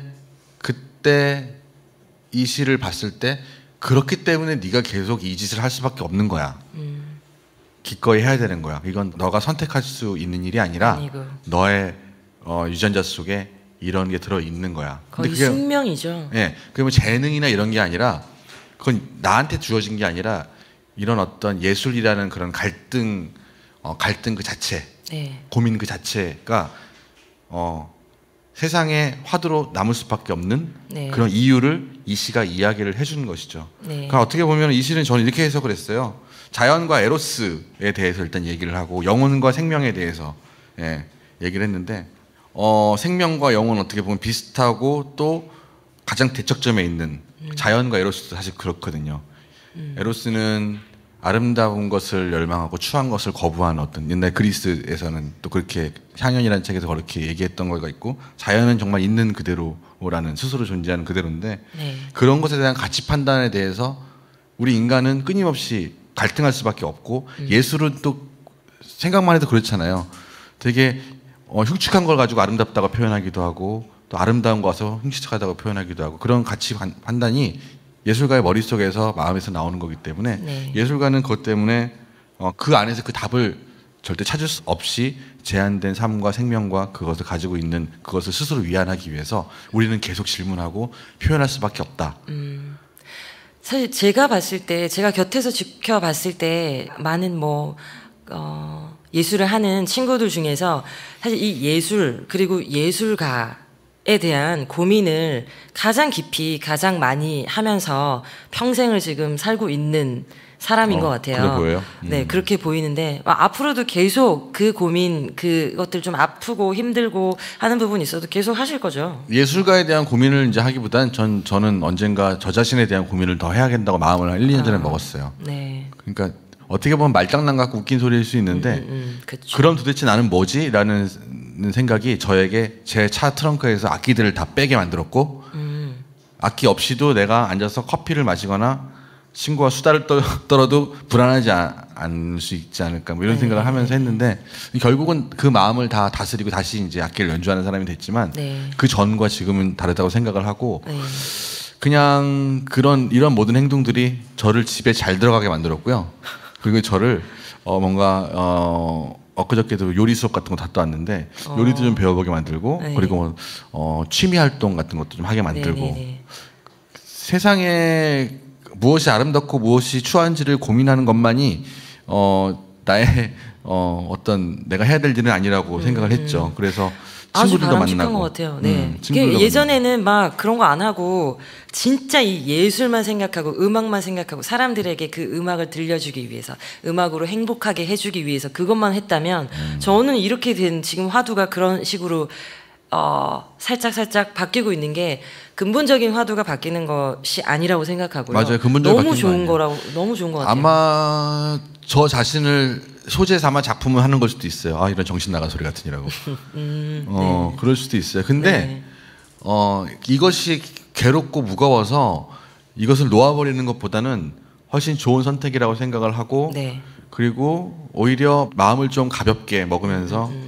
그때 이 시를 봤을 때 그렇기 때문에 네가 계속 이 짓을 할 수밖에 없는 거야. 음. 기꺼이 해야 되는 거야. 이건 너가 선택할 수 있는 일이 아니라 아니고. 너의 어, 유전자 속에 이런 게 들어 있는 거야. 거의 근데 그게, 숙명이죠. 예, 그게 뭐 재능이나 이런 게 아니라 그건 나한테 주어진 게 아니라 이런 어떤 예술이라는 그런 갈등, 어, 갈등 그 자체, 네. 고민 그 자체가 어, 세상의 화두로 남을 수밖에 없는 네. 그런 이유를 이 시가 이야기를 해주는 것이죠. 네. 그러니까 어떻게 보면 이 시는 저는 이렇게 해석을 했어요. 자연과 에로스에 대해서 일단 얘기를 하고 영혼과 생명에 대해서 예, 얘기를 했는데 어, 생명과 영혼 어떻게 보면 비슷하고 또 가장 대척점에 있는 음. 자연과 에로스도 사실 그렇거든요. 음. 에로스는 아름다운 것을 열망하고 추한 것을 거부하는 어떤 옛날 그리스에서는 또 그렇게 향연이라는 책에서 그렇게 얘기했던 거가 있고 자연은 정말 있는 그대로라는 스스로 존재하는 그대로인데 네. 그런 것에 대한 가치 판단에 대해서 우리 인간은 끊임없이 갈등할 수밖에 없고 음. 예술은 또 생각만 해도 그렇잖아요. 되게 어, 흉측한 걸 가지고 아름답다고 표현하기도 하고 또 아름다운 거 와서 흉측하다고 표현하기도 하고 그런 가치 판단이 예술가의 머릿속에서 마음에서 나오는 거기 때문에 네. 예술가는 그것 때문에 어, 그 안에서 그 답을 절대 찾을 수 없이 제한된 삶과 생명과 그것을 가지고 있는 그것을 스스로 위안하기 위해서 우리는 계속 질문하고 표현할 수밖에 없다. 음, 사실 제가 봤을 때 제가 곁에서 지켜봤을 때 많은 뭐 어, 예술을 하는 친구들 중에서 사실 이 예술 그리고 예술가에 대한 고민을 가장 깊이 가장 많이 하면서 평생을 지금 살고 있는 사람인 어, 것 같아요. 그래 보여요? 음. 네, 그렇게 보이는데 아, 앞으로도 계속 그 고민, 그것들 좀 아프고 힘들고 하는 부분이 있어도 계속 하실 거죠. 예술가에 대한 고민을 이제 하기보단 전 저는 언젠가 저 자신에 대한 고민을 더 해야 된다고 마음을 한 일, 이 년 전에 아, 먹었어요. 네. 그러니까 어떻게 보면 말장난 같고 웃긴 소리일 수 있는데 음, 음, 음, 그럼 도대체 나는 뭐지? 라는 생각이 저에게 제 차 트렁크에서 악기들을 다 빼게 만들었고 음. 악기 없이도 내가 앉아서 커피를 마시거나 친구와 수다를 떠, 떨어도 불안하지 않을 수 있지 않을까 뭐 이런 네, 생각을 하면서 네. 했는데 결국은 그 마음을 다 다스리고 다시 이제 악기를 연주하는 사람이 됐지만 네. 그 전과 지금은 다르다고 생각을 하고 네. 그냥 그런 이런 모든 행동들이 저를 집에 잘 들어가게 만들었고요. 그리고 저를 어 뭔가 어 엊그저께도 요리 수업 같은 거 갔다 왔는데 어. 요리도 좀 배워보게 만들고 네. 그리고 뭐 어 취미 활동 같은 것도 좀 하게 만들고 네, 네, 네. 세상에 무엇이 아름답고 무엇이 추한지를 고민하는 것만이 어, 나의 어, 어떤 내가 해야 될 일은 아니라고 음, 생각을 했죠. 그래서 친구들도 아주 만나고. 것 같아요. 네. 음, 예전에는 막 그런 거 안 하고 진짜 이 예술만 생각하고 음악만 생각하고 사람들에게 그 음악을 들려주기 위해서 음악으로 행복하게 해주기 위해서 그것만 했다면 음. 저는 이렇게 된 지금 화두가 그런 식으로 어, 살짝 살짝 바뀌고 있는 게 근본적인 화두가 바뀌는 것이 아니라고 생각하고요. 맞아요. 근본적으로 너무 좋은 거라고 너무 좋은 것 같아요. 아마 저 자신을 소재 삼아 작품을 하는 걸 수도 있어요. 아 이런 정신 나간 소리 같으니라고. 음, 어 네. 그럴 수도 있어요. 근데 네. 어 이것이 괴롭고 무거워서 이것을 놓아버리는 것보다는 훨씬 좋은 선택이라고 생각을 하고 네. 그리고 오히려 마음을 좀 가볍게 먹으면서 음, 음.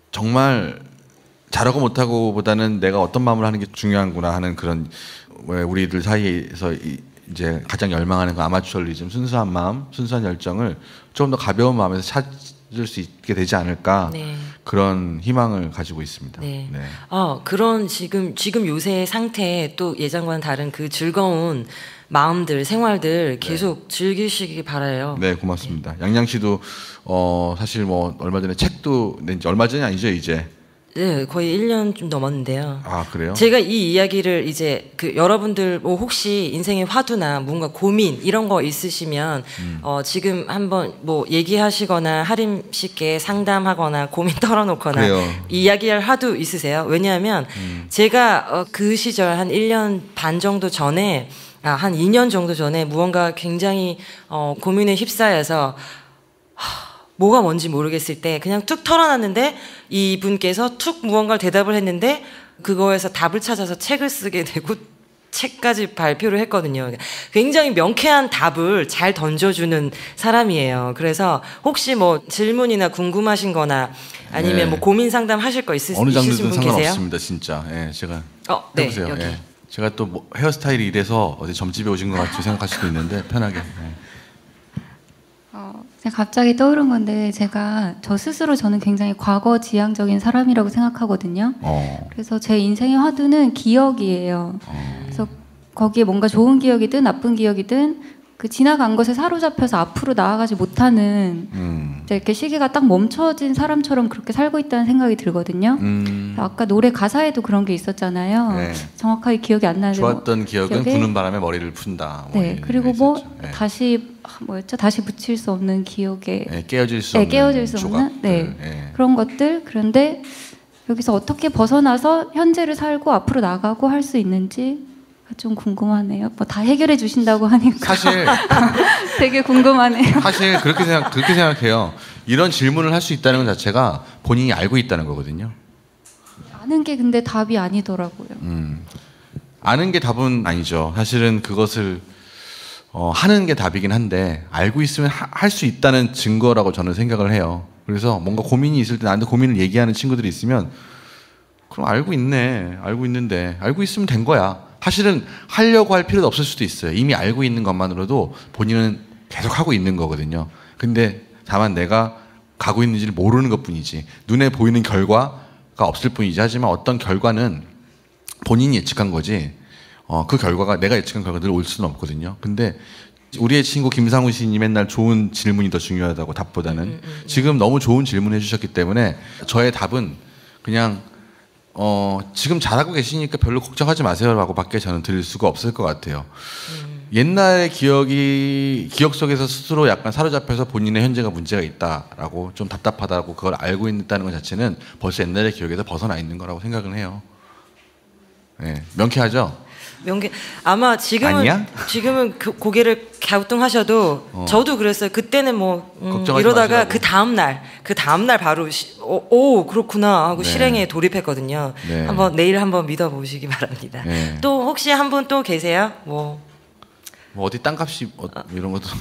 정말 잘하고 못하고 보다는 내가 어떤 마음을 하는 게 중요한구나 하는 그런 왜 우리들 사이에서 이제 가장 열망하는 그 아마추어리즘 순수한 마음, 순수한 열정을 좀 더 가벼운 마음에서 찾을 수 있게 되지 않을까 네. 그런 희망을 가지고 있습니다. 네. 네. 어, 그런 지금 지금 요새 상태에 또 예전과는 다른 그 즐거운 마음들, 생활들 계속 네. 즐기시기 바라요. 네, 고맙습니다. 네. 양양 씨도 어, 사실 뭐 얼마 전에 책도 낸지 얼마 전이 아니죠 이제. 네, 거의 일 년 좀 넘었는데요. 아, 그래요? 제가 이 이야기를 이제 그 여러분들 뭐 혹시 인생의 화두나 뭔가 고민 이런 거 있으시면 음. 어, 지금 한번 뭐 얘기하시거나 하림 씨께 상담하거나 고민 털어놓거나 그래요. 이야기할 화두 있으세요? 왜냐하면 음. 제가 어, 그 시절 한 일 년 반 정도 전에 아, 한 이 년 정도 전에 무언가 굉장히 어, 고민에 휩싸여서 하, 뭐가 뭔지 모르겠을 때 그냥 툭 털어놨는데 이분께서 툭 무언가를 대답을 했는데 그거에서 답을 찾아서 책을 쓰게 되고 책까지 발표를 했거든요. 굉장히 명쾌한 답을 잘 던져주는 사람이에요. 그래서 혹시 뭐 질문이나 궁금하신 거나 아니면 네. 뭐 고민 상담 하실 거 있으, 어느 있으신 분 계세요? 상관없습니다. 진짜. 예, 제가 어, 해보세요. 네, 여기. 예. 제가 또 뭐 헤어스타일이 이래서 어디 점집에 오신 것 같이 생각할 수도 있는데 편하게. 예. 어, 제가 갑자기 떠오른 건데 제가 저 스스로 저는 굉장히 과거 지향적인 사람이라고 생각하거든요. 어. 그래서 제 인생의 화두는 기억이에요. 어. 그래서 거기에 뭔가 좋은 기억이든 나쁜 기억이든 그 지나간 것에 사로잡혀서 앞으로 나아가지 못하는 음. 이렇게 시기가 딱 멈춰진 사람처럼 그렇게 살고 있다는 생각이 들거든요. 음. 아까 노래 가사에도 그런 게 있었잖아요. 네. 정확하게 기억이 안 나는데 좋았던 기억은 기억에? 부는 바람에 머리를 푼다. 뭐 네. 그리고 뭐 네. 다시 뭐였죠? 다시 붙일 수 없는 기억에 네, 깨어질 수 네, 없는 깨어질 수 없는 네. 네. 그런 것들. 그런데 여기서 어떻게 벗어나서 현재를 살고 앞으로 나가고 할 수 있는지 좀 궁금하네요. 뭐 다 해결해 주신다고 하니까 사실 되게 궁금하네요. 사실 그렇게 생각 그렇게 생각해요. 이런 질문을 할 수 있다는 것 자체가 본인이 알고 있다는 거거든요. 아는 게 근데 답이 아니더라고요. 음, 아는 게 답은 아니죠. 사실은 그것을 어, 하는 게 답이긴 한데 알고 있으면 할 수 있다는 증거라고 저는 생각을 해요. 그래서 뭔가 고민이 있을 때 나한테 고민을 얘기하는 친구들이 있으면 그럼 알고 있네. 알고 있는데 알고 있으면 된 거야. 사실은 하려고 할 필요도 없을 수도 있어요. 이미 알고 있는 것만으로도 본인은 계속 하고 있는 거거든요. 근데 다만 내가 가고 있는지를 모르는 것뿐이지 눈에 보이는 결과가 없을 뿐이지. 하지만 어떤 결과는 본인이 예측한 거지 어, 그 결과가 내가 예측한 결과가 늘 올 수는 없거든요. 근데 우리의 친구 김상우 시인이 맨날 좋은 질문이 더 중요하다고 답보다는 음, 음, 음. 지금 너무 좋은 질문 해주셨기 때문에 저의 답은 그냥 어, 지금 잘하고 계시니까 별로 걱정하지 마세요라고 밖에 저는 드릴 수가 없을 것 같아요. 음. 옛날의 기억이 기억 속에서 스스로 약간 사로잡혀서 본인의 현재가 문제가 있다라고 좀 답답하다고 그걸 알고 있다는 것 자체는 벌써 옛날의 기억에서 벗어나 있는 거라고 생각을 해요. 네, 명쾌하죠? 명쾌. 아마 지금은 아니야? 지금은 그 고개를 갸우뚱하셔도 어. 저도 그랬어요. 그때는 뭐 음, 이러다가 마시라고. 그 다음 날, 그 다음 날 바로 시, 오, 오 그렇구나 하고 네. 실행에 돌입했거든요. 네. 한번 내일 한번 믿어보시기 바랍니다. 네. 또 혹시 한 분 또 계세요? 뭐, 뭐 어디 땅값이 어, 이런 것도.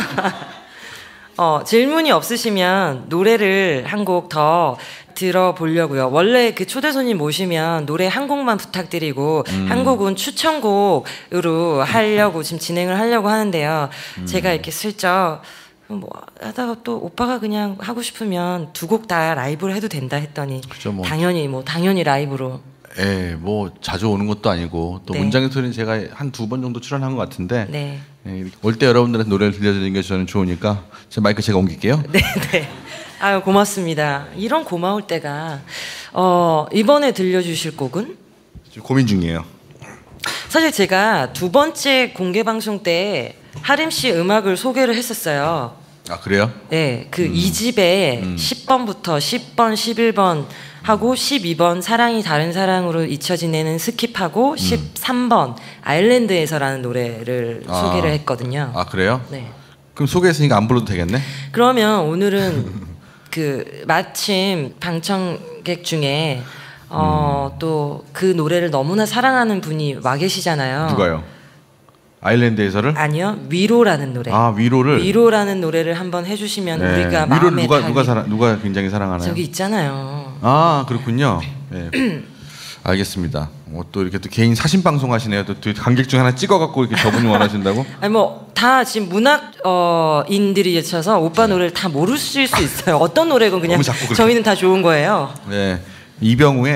어, 질문이 없으시면 노래를 한 곡 더 들어보려고요. 원래 그 초대 손님 모시면 노래 한 곡만 부탁드리고 음. 한 곡은 추천곡으로 하려고 지금 진행을 하려고 하는데요. 음. 제가 이렇게 슬쩍 뭐 하다가 또 오빠가 그냥 하고 싶으면 두 곡 다 라이브로 해도 된다 했더니 그쵸, 뭐. 당연히 뭐 당연히 라이브로. 예, 뭐 자주 오는 것도 아니고 또 네. 문장의 소리는 제가 한 두 번 정도 출연한 것 같은데 네. 예, 올 때 여러분들한테 노래를 들려드리는 게 저는 좋으니까 제 마이크 제가 옮길게요. 네, 네. 아유 고맙습니다. 이런 고마울 때가 어, 이번에 들려주실 곡은? 지금 고민 중이에요. 사실 제가 두 번째 공개 방송 때 하림 씨 음악을 소개를 했었어요. 아 그래요? 네, 그 이 음. 집에 음. 십 번부터 십 번, 십일 번 하고 십이 번 사랑이 다른 사랑으로 잊혀지네는 스킵하고 음. 십삼 번 아일랜드에서라는 노래를 아. 소개를 했거든요. 아 그래요? 네. 그럼 소개했으니까 안 불러도 되겠네? 그러면 오늘은 그 마침 방청객 중에 어, 음. 또 그 노래를 너무나 사랑하는 분이 와 계시잖아요. 누가요? 아일랜드에서를? 아니요, 위로라는 노래. 아 위로를. 위로라는 노래를 한번 해주시면 네. 우리가 위로를 마음에 누가 닿이... 누가 사랑 누가 굉장히 사랑하나요? 저기 있잖아요. 아 그렇군요. 네. 알겠습니다. 뭐 또 이렇게 또 개인 사신 방송 하시네요. 또, 또 관객 중 하나 찍어갖고 이렇게 저분이 원하신다고? 아니 뭐 다 지금 문학 어, 인들이 계셔서 오빠 네. 노래를 다 모르실 수 있어요. 어떤 노래건 그냥 저희는 다 좋은 거예요. 네, 이병우의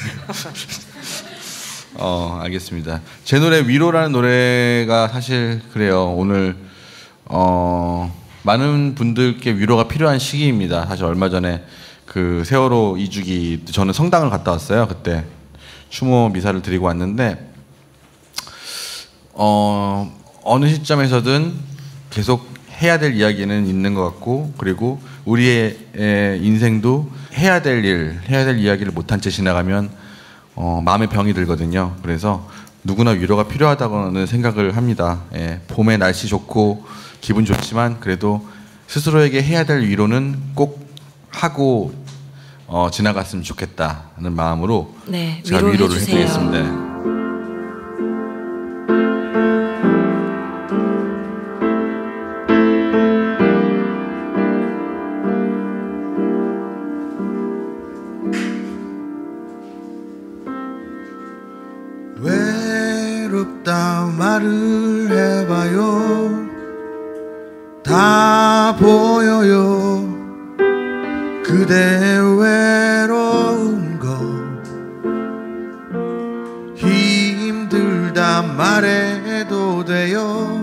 어 알겠습니다. 제 노래 위로라는 노래가 사실 그래요. 오늘 어 많은 분들께 위로가 필요한 시기입니다. 사실 얼마 전에 그 세월호 이 주기 저는 성당을 갔다 왔어요. 그때 추모 미사를 드리고 왔는데 어 어느 시점에서든 계속 해야 될 이야기는 있는 것 같고 그리고 우리의 인생도 해야 될 일, 해야 될 이야기를 못한 채 지나가면 어, 마음의 병이 들거든요. 그래서 누구나 위로가 필요하다고는 생각을 합니다. 예, 봄에 날씨 좋고 기분 좋지만 그래도 스스로에게 해야 될 위로는 꼭 하고 어, 지나갔으면 좋겠다는 마음으로 네, 제가 위로를 해드리겠습니다. 외롭다 말을 해봐요. 다 보여요. 그대 외로운 거 힘들다 말해도 돼요.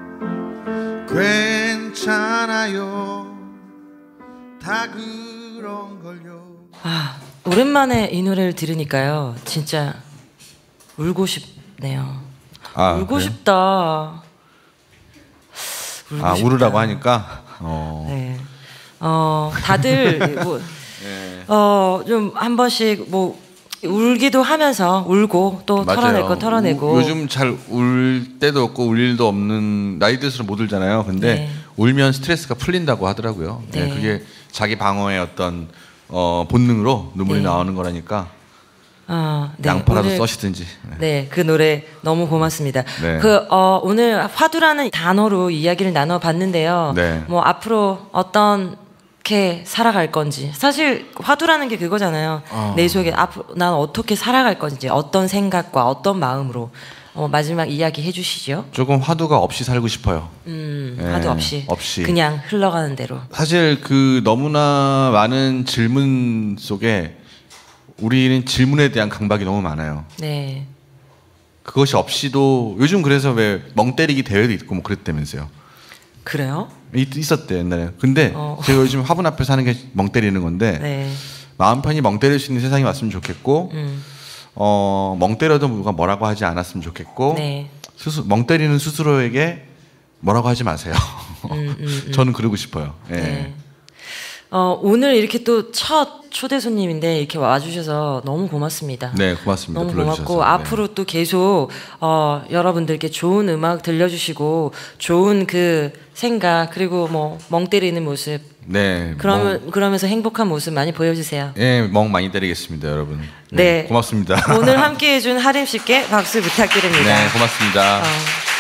괜찮아요. 다 그런 걸요. 아, 오랜만에 이 노래를 들으니까요. 진짜 울고 싶네요. 아, 울고 그래요? 싶다. 울고 아, 싶다. 우르라고 하니까. 어. 네. 어, 다들 뭐, 네. 어, 좀 한 번씩 뭐 울기도 하면서 울고 또 맞아요. 털어낼 거 털어내고. 우, 요즘 잘 울 때도 없고 울 일도 없는 나이 들수록 못 울잖아요. 근데 네. 울면 스트레스가 풀린다고 하더라고요. 네. 네, 그게 자기 방어의 어떤 어, 본능으로 눈물이 네. 나오는 거라니까. 아, 네. 양파라도 오늘, 써시든지. 네. 네, 그 노래 너무 고맙습니다. 네. 그 어, 오늘 화두라는 단어로 이야기를 나눠봤는데요. 네. 뭐 앞으로 어떤 어떻게 살아갈 건지. 사실 화두라는 게 그거잖아요. 어. 내 속에 앞으로 난 어떻게 살아갈 건지, 어떤 생각과 어떤 마음으로. 어, 마지막 이야기 해주시죠. 조금 화두가 없이 살고 싶어요. 음, 네, 화두 없이. 없이. 그냥 흘러가는 대로. 사실 그 너무나 많은 질문 속에 우리는 질문에 대한 강박이 너무 많아요. 네. 그것이 없이도 요즘 그래서 왜 멍 때리기 대회도 있고 뭐 그랬다면서요. 그래요? 있었대 옛날에. 근데 어. 제가 요즘 화분 앞에서 하는 게 멍 때리는 건데 네. 마음 편히 멍 때릴 수 있는 세상이 왔으면 좋겠고 음. 어, 멍 때려도 누가 뭐라고 하지 않았으면 좋겠고 네. 스스, 멍 때리는 스스로에게 뭐라고 하지 마세요. 음, 음, 음. 저는 그러고 싶어요. 예. 네. 어, 오늘 이렇게 또 첫 초대 손님인데 이렇게 와주셔서 너무 고맙습니다. 네, 고맙습니다. 너무 불러주셔서. 고맙고 네. 앞으로 또 계속 어, 여러분들께 좋은 음악 들려주시고 좋은 그 생각 그리고 뭐 멍 때리는 모습. 네. 그러면 멍, 그러면서 행복한 모습 많이 보여주세요. 예, 멍 많이 때리겠습니다, 여러분. 네, 네 고맙습니다. 오늘 함께해준 하림 씨께 박수 부탁드립니다. 네, 고맙습니다. 어.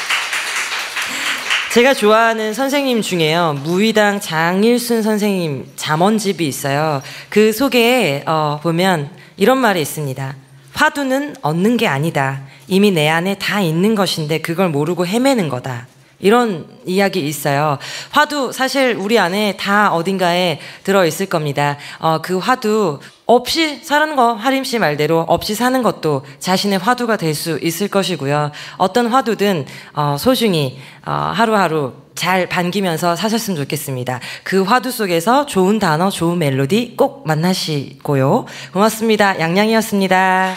제가 좋아하는 선생님 중에요. 무의당 장일순 선생님 잠언집이 있어요. 그 속에 어, 보면 이런 말이 있습니다. 화두는 얻는 게 아니다. 이미 내 안에 다 있는 것인데 그걸 모르고 헤매는 거다. 이런 이야기 있어요. 화두 사실 우리 안에 다 어딘가에 들어있을 겁니다. 어, 그 화두 없이 사는 거 하림 씨 말대로 없이 사는 것도 자신의 화두가 될 수 있을 것이고요. 어떤 화두든 어, 소중히 어, 하루하루 잘 반기면서 사셨으면 좋겠습니다. 그 화두 속에서 좋은 단어, 좋은 멜로디 꼭 만나시고요. 고맙습니다. 양양이었습니다.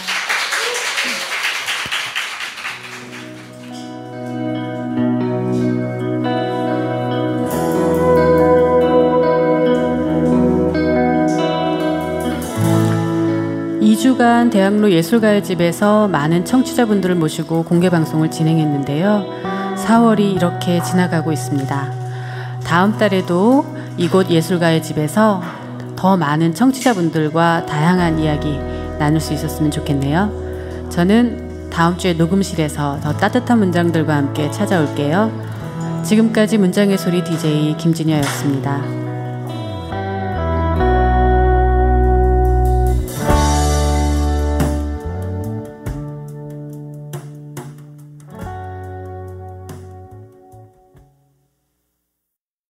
이 주간 대학로 예술가의 집에서 많은 청취자분들을 모시고 공개방송을 진행했는데요. 사월이 이렇게 지나가고 있습니다. 다음 달에도 이곳 예술가의 집에서 더 많은 청취자분들과 다양한 이야기 나눌 수 있었으면 좋겠네요. 저는 다음 주에 녹음실에서 더 따뜻한 문장들과 함께 찾아올게요. 지금까지 문장의 소리 디제이 김진여였습니다.